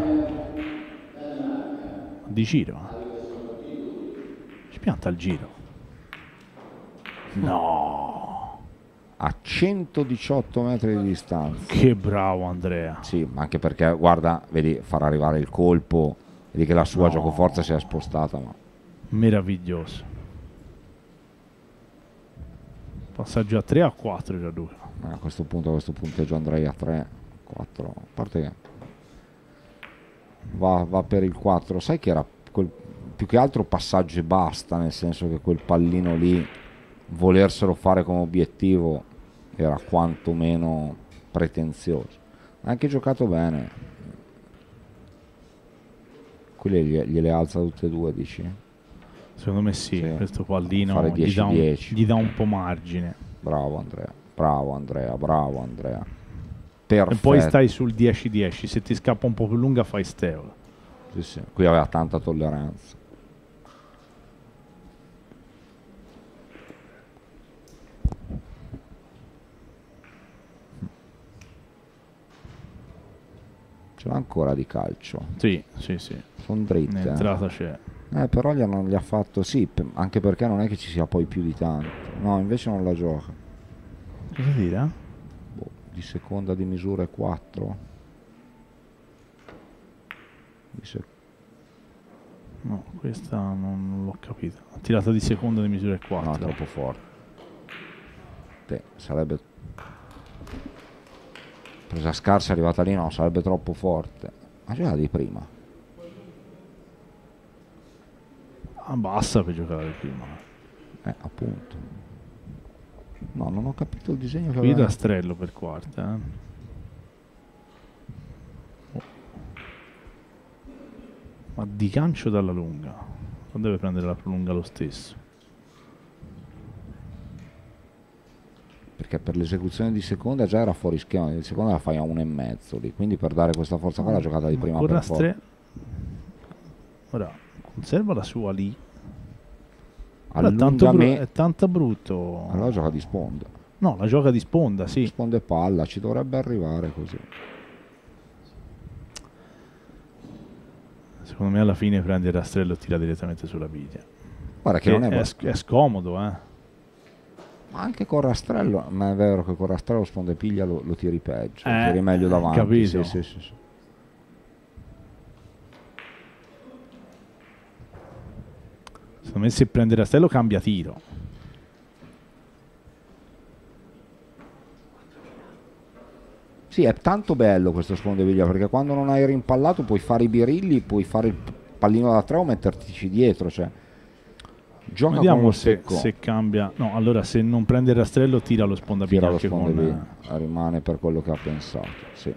Di giro. Ci pianta il giro. No, A 118 metri di distanza. che bravo Andrea. Sì, ma anche perché guarda, vedi, far arrivare il colpo, vedi che la sua giocoforza si è spostata, ma Meraviglioso. Passaggio a 3 a 4 Gianluca. a questo punto, a questo punteggio andrei a 3, 4, a parte che va per il 4. Sai che era più che altro passaggio e basta, nel senso che quel pallino lì, volerselo fare come obiettivo, era quantomeno pretenzioso. Ha anche giocato bene. Quelli gliele alza tutte e due, dici? Secondo me sì, Sì. questo pallino Fare gli dà 10-10. gli dà un po' margine. Bravo Andrea, bravo Andrea, bravo Andrea. Perfetto. E poi stai sul 10-10, se ti scappa un po' più lunga fai steo. Sì, sì. Qui aveva tanta tolleranza. Ce l'ha ancora di calcio. Sì, sì, sì. Sono dritte. L'entrata c'è. Però gli ha fatto sì, anche perché non è che ci sia poi più di tanto. No, invece non la gioca. Cosa dire? Boh, di seconda di misura è 4. No, questa non l'ho capita. Ha tirato di seconda di misura 4. No, è troppo forte. Sarebbe presa scarsa, è arrivata lì, no, sarebbe troppo forte. Ma già di prima. Abbassa per giocare prima. Appunto. No, non ho capito il disegno che Qui aveva. Rastrello per quarta. Ma di gancio dalla lunga. Non deve prendere la lunga lo stesso. Perché per l'esecuzione di seconda già era fuori schema, di seconda la fai a 1,5 lì, quindi per dare questa forza qua la giocata di prima Con per forza. Rastrello. Ora, conserva la sua lì. Però Allungame... è tanto brutto. Allora gioca di sponda. No, la gioca di sponda, sì. Sponda e palla, ci dovrebbe arrivare così. Secondo me alla fine prende il rastrello e tira direttamente sulla biglia. Guarda che non è... è scomodo, eh. Ma anche con Rastrello, ma è vero che con Rastrello sponda e piglia lo tiri peggio, lo tiri meglio davanti. Capito. Sì, sì, sì, sì. Secondo me se prende il rastrello cambia tiro. Sì, è tanto bello questo sponda e piglia, perché quando non hai rimpallato puoi fare i birilli, puoi fare il pallino da 3 o mettertici dietro, cioè... Gioca con Vediamo lo se secco. cambia. No, allora se non prende il rastrello tira lo sponda Tira piglia lo anche sponda e con... piglia, rimane per quello che ha pensato, sì.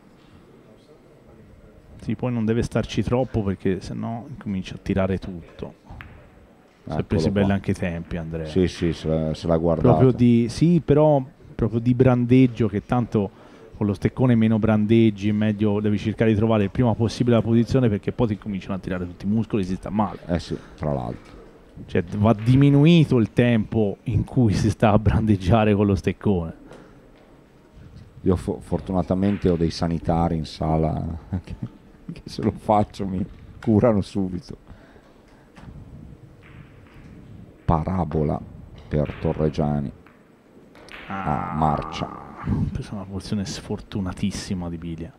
Sì, poi non deve starci troppo perché sennò comincia a tirare tutto. Si è presi belli anche i tempi, Andrea. Sì, sì, se l'ha guardato. Proprio di... Sì, però proprio di brandeggio, che tanto con lo steccone meno brandeggi, meglio devi cercare di trovare il prima possibile la posizione, perché poi ti cominciano a tirare tutti i muscoli e si sta male. Eh sì, tra l'altro. Cioè va diminuito il tempo in cui si sta a brandeggiare con lo steccone. Io fortunatamente ho dei sanitari in sala che se lo faccio mi curano subito. Parabola per Torregiani. Marcia. Ha preso una posizione sfortunatissima di biglia.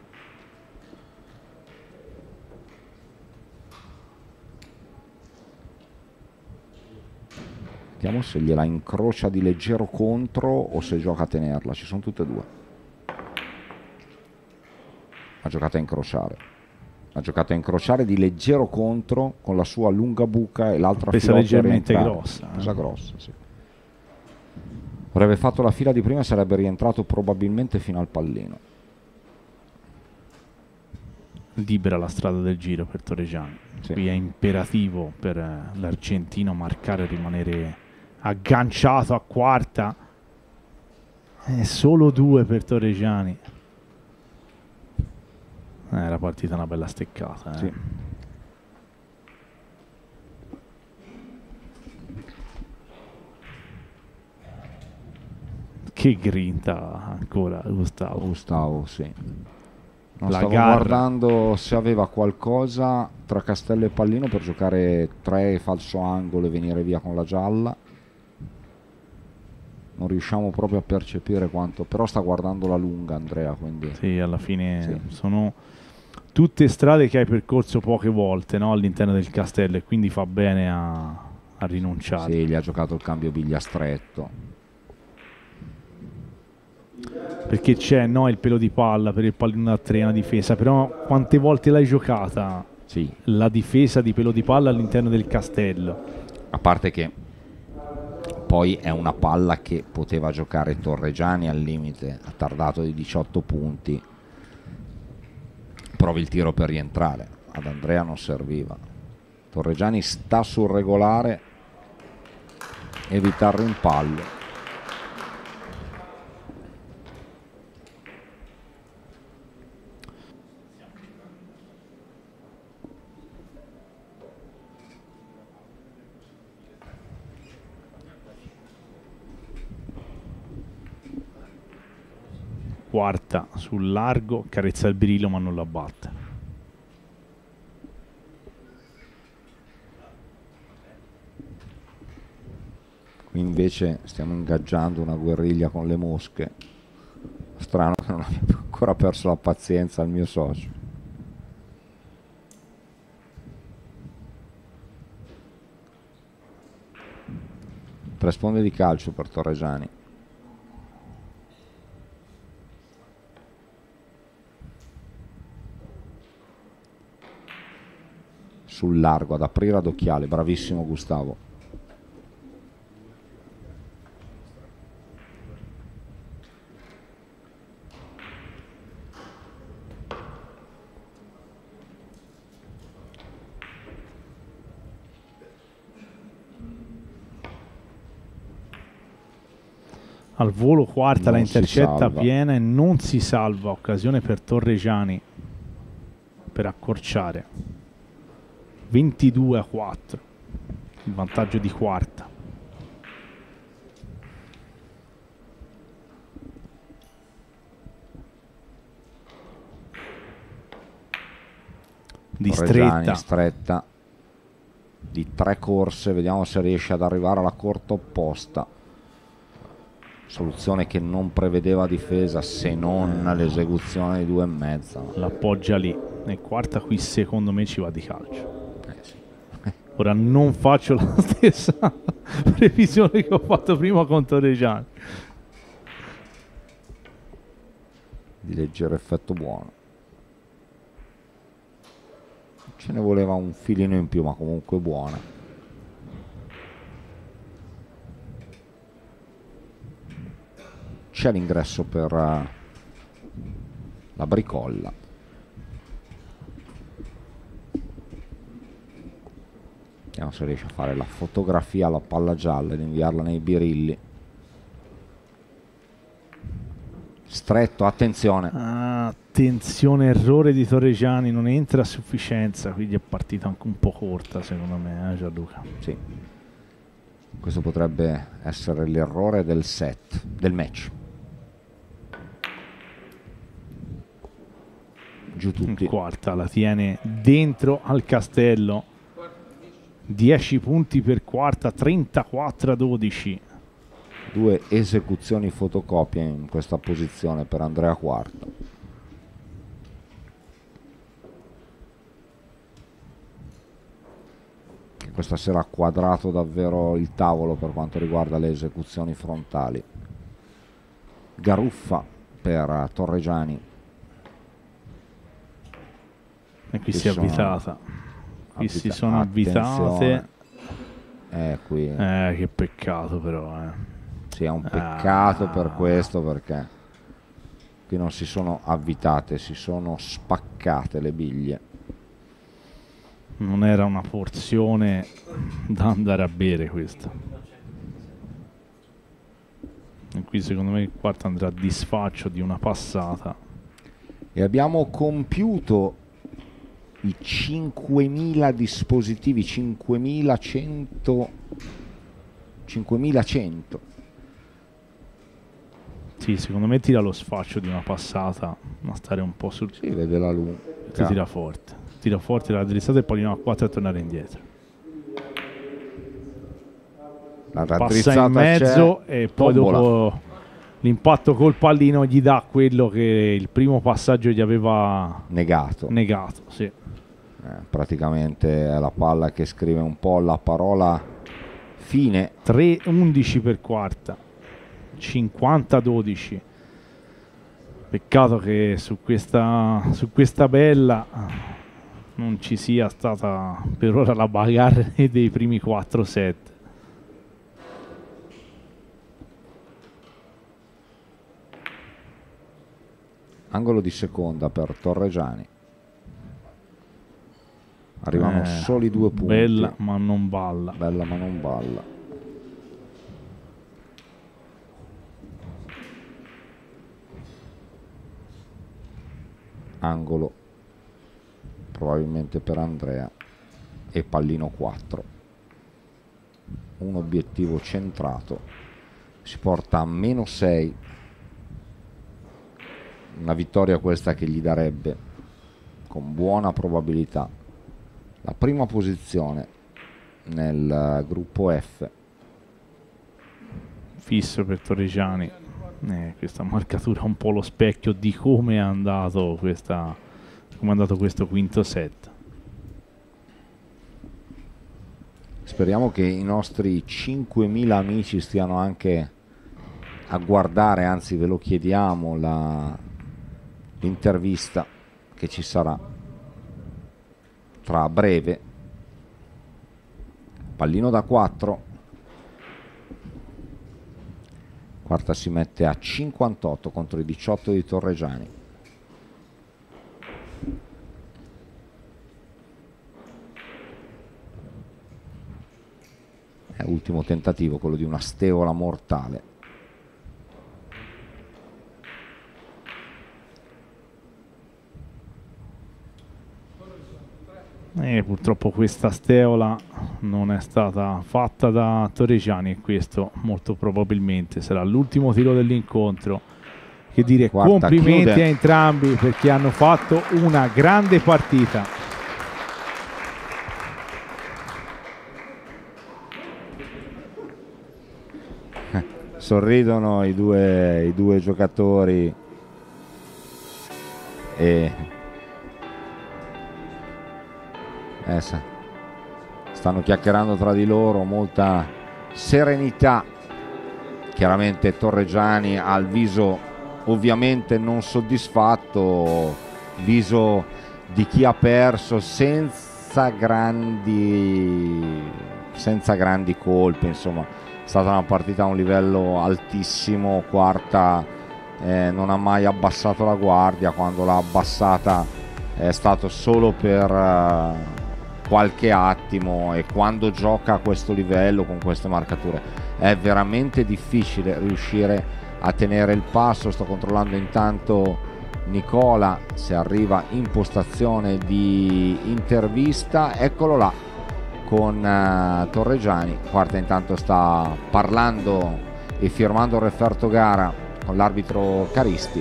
Vediamo se gliela incrocia di leggero contro o se gioca a tenerla. Ci sono tutte e due. Ha giocato a incrociare. Ha giocato a incrociare di leggero contro con la sua lunga buca e l'altra pesa filotto leggermente rientrare. grossa. Pesa grossa, sì. Avrebbe fatto la fila di prima e sarebbe rientrato probabilmente fino al pallino. Libera la strada del giro per Torregiani. Sì. Qui è imperativo per l'argentino marcare e rimanere agganciato a quarta. È solo 2 per Torregiani. Era partita una bella steccata. Sì. Che grinta ancora Gustavo. Gustavo, sì. Non La stavo garra. guardando se aveva qualcosa tra Castello e pallino per giocare 3 falso angolo e venire via con la gialla. Non riusciamo proprio a percepire quanto, però sta guardando la lunga Andrea, quindi Sì, alla fine sì. sono tutte strade che hai percorso poche volte, no? All'interno del castello, e quindi fa bene a rinunciare. Sì, gli ha giocato il cambio biglia stretto. Perché c'è, no, il pelo di palla per il pallino da 3 una difesa, però quante volte l'hai giocata? Sì. La difesa di pelo di palla all'interno del castello. A parte che poi è una palla che poteva giocare Torregiani al limite, ha tardato di 18 punti. Provi il tiro per rientrare, ad Andrea non serviva. Torregiani sta sul regolare, evita il rimpallo. Quarta sul largo, carezza il birillo ma non la batte. Qui invece stiamo ingaggiando una guerriglia con le mosche. Strano che non abbia ancora perso la pazienza al mio socio. Tre sponde di calcio per Torregiani. Sul largo ad aprire ad occhiale, bravissimo Gustavo. al volo quarta, la Non si intercetta salva. piena e non si salva. Occasione per Torregiani per accorciare. 22-4, il vantaggio di quarta. Di Torregiani stretta. stretta di 3 corse, vediamo se riesce ad arrivare alla corta opposta. Soluzione che non prevedeva difesa se non l'esecuzione di 2,5. L'appoggia lì. E quarta qui secondo me ci va di calcio. Sì. Ora non faccio la stessa previsione che ho fatto prima con Torregiani. Di leggero effetto buono. Ce ne voleva un filino in più, ma comunque buona. C'è l'ingresso per la Bricolla. Vediamo se riesce a fare la fotografia alla palla gialla ed inviarla nei birilli. Stretto, attenzione. Attenzione, errore di Torregiani, non entra a sufficienza, quindi è partita anche un po' corta secondo me, Gianluca. Sì. Questo potrebbe essere l'errore del set, del match. Giù tutti. In quarta la tiene dentro al castello. 10 punti per quarta, 34-12. 2 esecuzioni fotocopie in questa posizione per Andrea Quarta. Che questa sera ha quadrato davvero il tavolo per quanto riguarda le esecuzioni frontali. Garuffa per Torregiani. E qui si è avvitata. Qui si sono Attenzione. avvitate. Qui. Che peccato però. Sì, è un peccato per questo, perché qui non si sono avvitate, si sono spaccate le biglie. Non era una porzione da andare a bere questa. E qui secondo me il quarto andrà a disfaccio di una passata. E abbiamo compiuto i 5.000 dispositivi, 5.100. Sì, secondo me tira lo sfaccio di una passata, ma stare un po' sul... Si vede la lunga. Tira forte la drizzata e poi a 4 e tornare indietro. La Passa raddrizzata in mezzo c'è, e poi tombola. dopo l'impatto col pallino gli dà quello che il primo passaggio gli aveva negato. Sì. Praticamente è la palla che scrive un po' la parola fine. 3-11 per quarta, 50-12. Peccato che su questa bella non ci sia stata per ora la bagarre dei primi 4 set. Angolo di seconda per Torregiani. Arrivano soli 2 punti. Bella ma non balla. Bella ma non balla. Angolo probabilmente per Andrea e pallino 4. Un obiettivo centrato. Si porta a -6. Una vittoria questa che gli darebbe con buona probabilità la prima posizione nel gruppo F. Fisso per Torregiani. Questa marcatura è un po' lo specchio di come è andato questo quinto set. Speriamo che i nostri 5.000 amici stiano anche a guardare, anzi ve lo chiediamo, l'intervista che ci sarà tra breve. Pallino da 4. Quarta si mette a 58 contro i 18 di Torregiani. È ultimo tentativo, quello di una steola mortale. Purtroppo questa steola non è stata fatta da Torregiani e questo molto probabilmente sarà l'ultimo tiro dell'incontro. Che dire, Quarta, complimenti chiude. a entrambi perché hanno fatto una grande partita. Sorridono i due giocatori e stanno chiacchierando tra di loro, molta serenità. Chiaramente Torregiani ha il viso ovviamente non soddisfatto, viso di chi ha perso senza grandi colpe, insomma è stata una partita a un livello altissimo. Quarta non ha mai abbassato la guardia, quando l'ha abbassata è stato solo per qualche attimo, e quando gioca a questo livello con queste marcature è veramente difficile riuscire a tenere il passo. Sto controllando intanto Nicola se arriva in postazione di intervista, eccolo là con Torregiani. Quarta intanto sta parlando e firmando il referto gara con l'arbitro Caristi.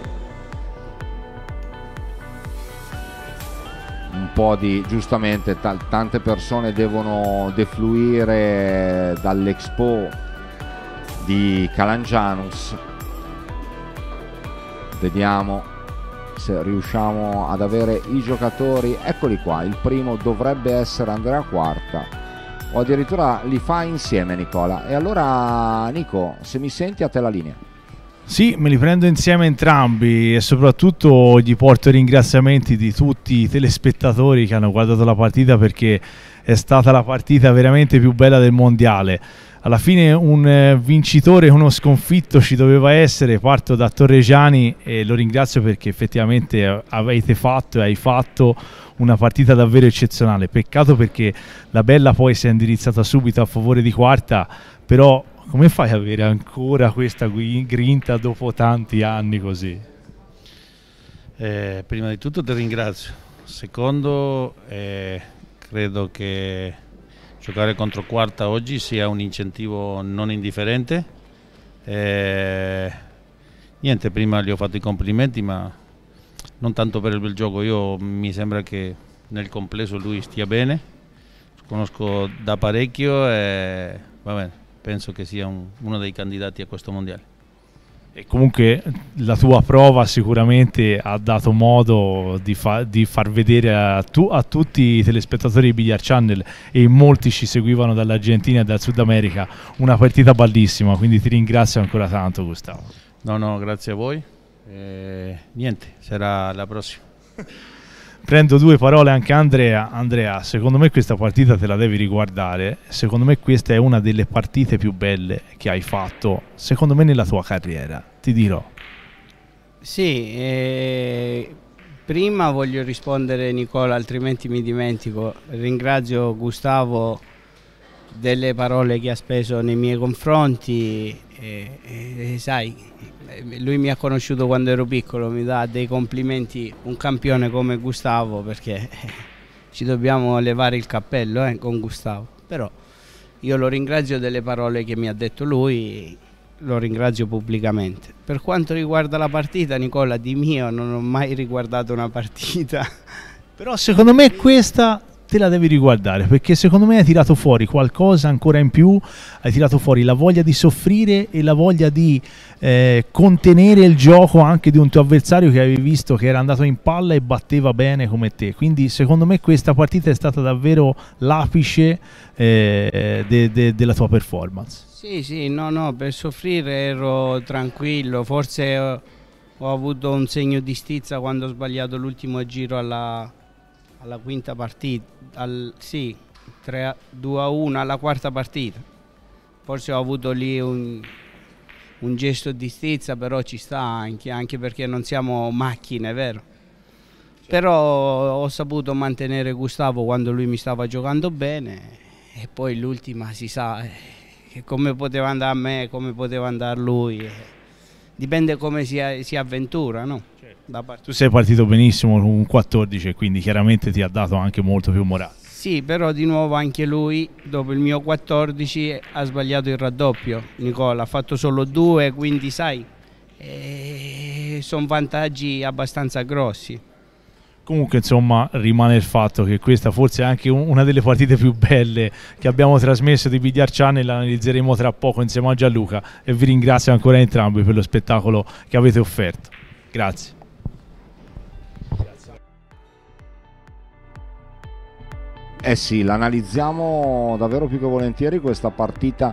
Un po' di, giustamente tante persone devono defluire dall'Expo di Calangianus. Vediamo se riusciamo ad avere i giocatori. Eccoli qua, il primo dovrebbe essere Andrea Quarta, o addirittura li fa insieme Nicola. E allora Nico, se mi senti, a te la linea. Sì, me li prendo insieme entrambi e soprattutto gli porto i ringraziamenti di tutti i telespettatori che hanno guardato la partita, perché è stata la partita veramente più bella del mondiale. Alla fine un vincitore e uno sconfitto ci doveva essere. Parto da Torregiani e lo ringrazio perché effettivamente avete fatto e hai fatto una partita davvero eccezionale. Peccato perché la Bella poi si è indirizzata subito a favore di Quarta, però come fai ad avere ancora questa grinta dopo tanti anni così? Prima di tutto ti ringrazio. Secondo, credo che giocare contro Quarta oggi sia un incentivo non indifferente. Niente, prima gli ho fatto i complimenti, ma non tanto per il bel gioco. Mi sembra che nel complesso lui stia bene, lo conosco da parecchio e va bene. Penso che sia uno dei candidati a questo mondiale. E comunque la tua prova sicuramente ha dato modo di far vedere a tutti i telespettatori di Billiard Channel, e in molti ci seguivano dall'Argentina e dal Sud America, una partita bellissima, quindi ti ringrazio ancora tanto, Gustavo. No, grazie a voi. Niente, sarà la prossima. Prendo due parole anche a Andrea. Andrea, secondo me questa partita te la devi riguardare. Secondo me questa è una delle partite più belle che hai fatto, secondo me, nella tua carriera. Ti dirò. Sì, prima voglio rispondere Nicola, altrimenti mi dimentico. Ringrazio Gustavo delle parole che ha speso nei miei confronti. Sai, lui mi ha conosciuto quando ero piccolo, mi dà dei complimenti un campione come Gustavo, perché ci dobbiamo levare il cappello con Gustavo. Però io lo ringrazio delle parole che mi ha detto lui, lo ringrazio pubblicamente. Per quanto riguarda la partita, Nicola, di mio non ho mai riguardato una partita. Però secondo me questa te la devi riguardare, perché secondo me hai tirato fuori qualcosa ancora in più. Hai tirato fuori la voglia di soffrire e la voglia di contenere il gioco anche di un tuo avversario che avevi visto che era andato in palla e batteva bene come te. Quindi secondo me questa partita è stata davvero l'apice della tua performance. Sì, no, per soffrire ero tranquillo. Forse ho avuto un segno di stizza quando ho sbagliato l'ultimo giro alla quinta partita, 2-1 alla quarta partita. Forse ho avuto lì un gesto di stizza, però ci sta anche perché non siamo macchine, vero? Però ho saputo mantenere Gustavo quando lui mi stava giocando bene, e poi l'ultima si sa che come poteva andare a me, come poteva andare lui, dipende come si avventura, no? Tu sei partito benissimo con un 14, quindi chiaramente ti ha dato anche molto più morale. Sì, però di nuovo anche lui, dopo il mio 14, ha sbagliato il raddoppio. Nicola ha fatto solo 2, quindi sai, sono vantaggi abbastanza grossi. Comunque insomma rimane il fatto che questa forse è anche una delle partite più belle che abbiamo trasmesso di Billiard Channel, la analizzeremo tra poco insieme a Gianluca e vi ringrazio ancora entrambi per lo spettacolo che avete offerto. Grazie. Eh sì, l'analizziamo davvero più che volentieri questa partita.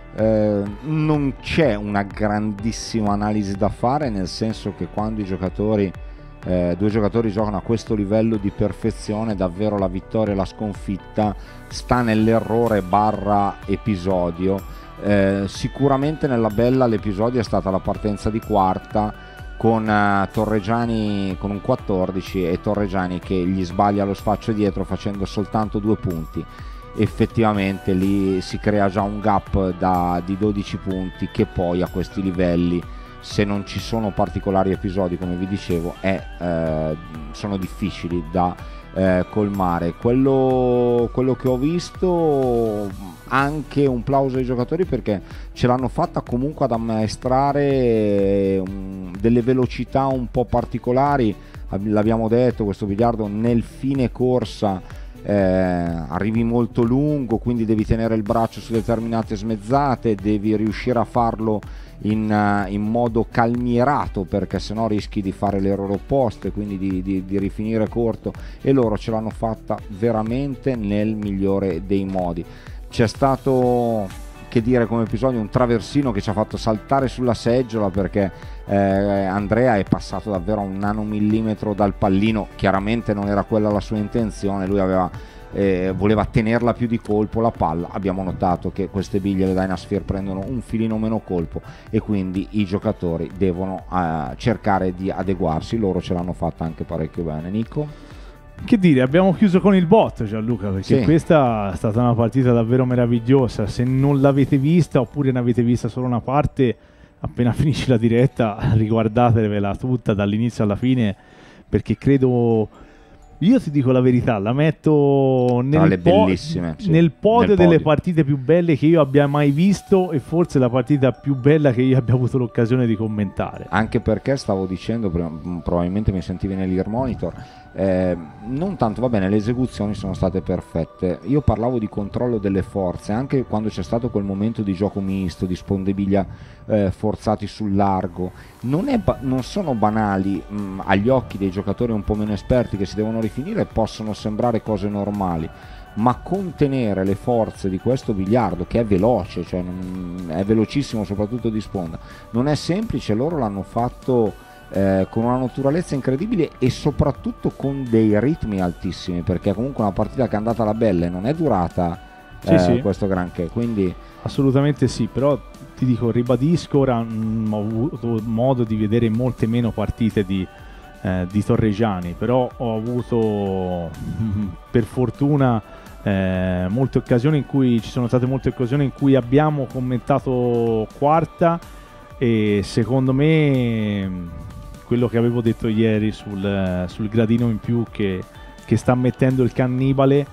Non c'è una grandissima analisi da fare, nel senso che quando i giocatori due giocatori giocano a questo livello di perfezione, davvero la vittoria e la sconfitta sta nell'errore barra episodio. Sicuramente nella bella l'episodio è stata la partenza di quarta con Torregiani con un 14 e Torregiani che gli sbaglia lo sfaccio dietro facendo soltanto 2 punti. Effettivamente lì si crea già un gap di 12 punti che poi a questi livelli, se non ci sono particolari episodi come vi dicevo, sono difficili da colmare. Quello che ho visto, anche un plauso ai giocatori perché ce l'hanno fatta comunque ad ammaestrare delle velocità un po' particolari. L'abbiamo detto, questo biliardo nel fine corsa arrivi molto lungo, quindi devi tenere il braccio su determinate smezzate, devi riuscire a farlo in modo calmierato, perché sennò rischi di fare l'errore opposto e quindi di rifinire corto, e loro ce l'hanno fatta veramente nel migliore dei modi. C'è stato, che dire, come episodio, un traversino che ci ha fatto saltare sulla seggiola perché Andrea è passato davvero a un nanomillimetro dal pallino. Chiaramente non era quella la sua intenzione, lui voleva tenerla più di colpo la palla. Abbiamo notato che queste biglie, le Dynasphere, prendono un filino meno colpo e quindi i giocatori devono cercare di adeguarsi. Loro ce l'hanno fatta anche parecchio bene. Nico? Che dire, abbiamo chiuso con il botto, Gianluca, perché sì, questa è stata una partita davvero meravigliosa. Se non l'avete vista oppure ne avete vista solo una parte, appena finisce la diretta riguardatevela tutta dall'inizio alla fine, perché credo, io ti dico la verità, la metto nel podio delle partite più belle che io abbia mai visto, e forse la partita più bella che io abbia avuto l'occasione di commentare. Anche perché stavo dicendo, probabilmente mi sentivi nell'ear monitor, non tanto, va bene, le esecuzioni sono state perfette, io parlavo di controllo delle forze, anche quando c'è stato quel momento di gioco misto, di spondebiglia forzati sul largo, non sono banali agli occhi dei giocatori un po' meno esperti che si devono rifinire, possono sembrare cose normali, ma contenere le forze di questo biliardo, che è veloce, cioè è velocissimo soprattutto di sponda, non è semplice. Loro l'hanno fatto con una naturalezza incredibile e soprattutto con dei ritmi altissimi, perché comunque una partita che è andata alla belle non è durata sì. questo granché, quindi assolutamente sì. Però ti dico, ribadisco, ora ho avuto modo di vedere molte meno partite di Torregiani, però ho avuto per fortuna molte occasioni in cui ci sono state molte occasioni in cui abbiamo commentato quarta, e secondo me quello che avevo detto ieri sul gradino in più che sta mettendo il Cannibale,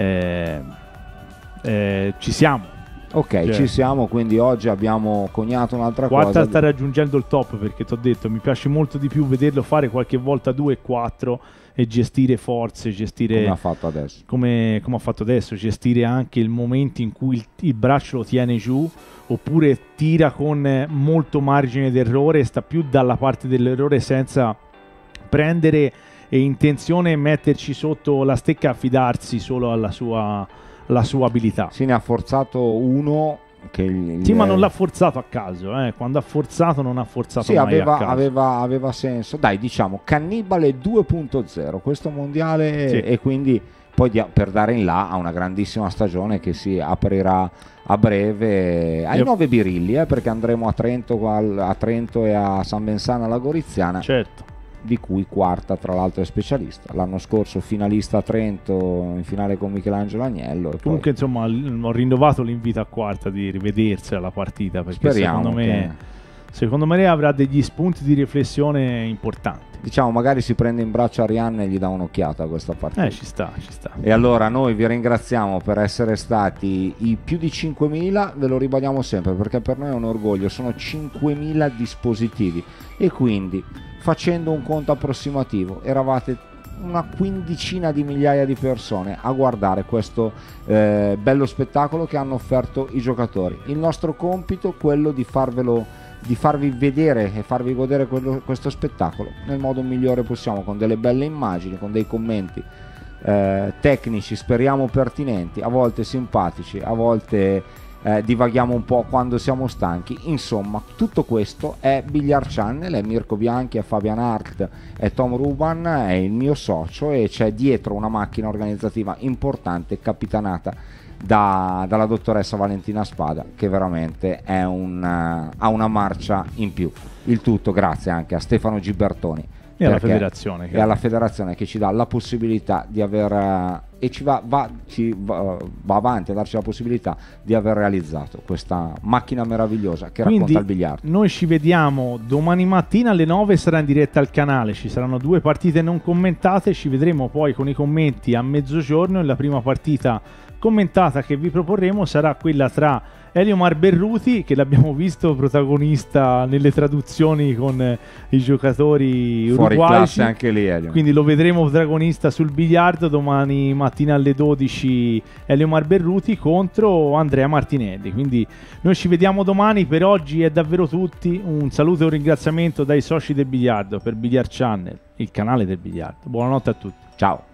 ci siamo. Ok, cioè, ci siamo, quindi oggi abbiamo coniato un'altra quarta cosa. Sta raggiungendo il top, perché ti ho detto, mi piace molto di più vederlo fare qualche volta 2 e 4 e gestire forze, gestire come ha fatto adesso, come ha fatto adesso, gestire anche il momento in cui il braccio lo tiene giù oppure tira con molto margine d'errore, sta più dalla parte dell'errore senza prendere e intenzione metterci sotto la stecca, affidarsi solo alla sua abilità. sì, ne ha forzato uno che sì, ma non l'ha forzato a caso, quando ha forzato non ha forzato sì, mai a caso. aveva senso. Dai, diciamo Cannibale 2.0 questo mondiale, sì. E quindi poi per dare in là a una grandissima stagione che si aprirà a breve ai 9 birilli, perché andremo a Trento e a San Benzano alla Goriziana, certo, di cui quarta tra l'altro è specialista. L'anno scorso finalista a Trento in finale con Michelangelo Agnello. E comunque poi, insomma, ho rinnovato l'invito a quarta di rivedersi alla partita, perché speriamo secondo me avrà degli spunti di riflessione importanti. diciamo magari si prende in braccio Arianna e gli dà un'occhiata a questa partita. Ci sta, ci sta. E allora noi vi ringraziamo per essere stati i più di 5.000, ve lo ribadiamo sempre perché per noi è un orgoglio, sono 5.000 dispositivi e quindi facendo un conto approssimativo eravate una quindicina di migliaia di persone a guardare questo bello spettacolo che hanno offerto i giocatori. Il nostro compito è quello di farvi vedere e farvi godere questo spettacolo nel modo migliore possiamo, con delle belle immagini, con dei commenti tecnici speriamo pertinenti, a volte simpatici, a volte divaghiamo un po' quando siamo stanchi. Insomma, tutto questo è Billiard Channel, è Mirko Bianchi, è Fabian Hart, è Tom Ruban, è il mio socio e c'è dietro una macchina organizzativa importante capitanata dalla dottoressa Valentina Spada, che veramente è ha una marcia in più. Il tutto grazie anche a Stefano Gibertoni e alla federazione, e alla federazione che ci dà la possibilità di aver e va avanti a darci la possibilità di aver realizzato questa macchina meravigliosa che quindi racconta il biliardo. Noi ci vediamo domani mattina alle 9, sarà in diretta al canale, ci saranno 2 partite non commentate, ci vedremo poi con i commenti a mezzogiorno e la prima partita commentata che vi proporremo sarà quella tra Eliomar Berruti, che l'abbiamo visto protagonista nelle traduzioni con i giocatori fuori uruguaici, classe anche lì Eliomar. Quindi lo vedremo protagonista sul biliardo domani mattina alle 12, Eliomar Berruti contro Andrea Martinelli. Quindi noi ci vediamo domani, per oggi è davvero tutti, un saluto e un ringraziamento dai soci del biliardo per Billiard Channel, il canale del biliardo. Buonanotte a tutti. Ciao.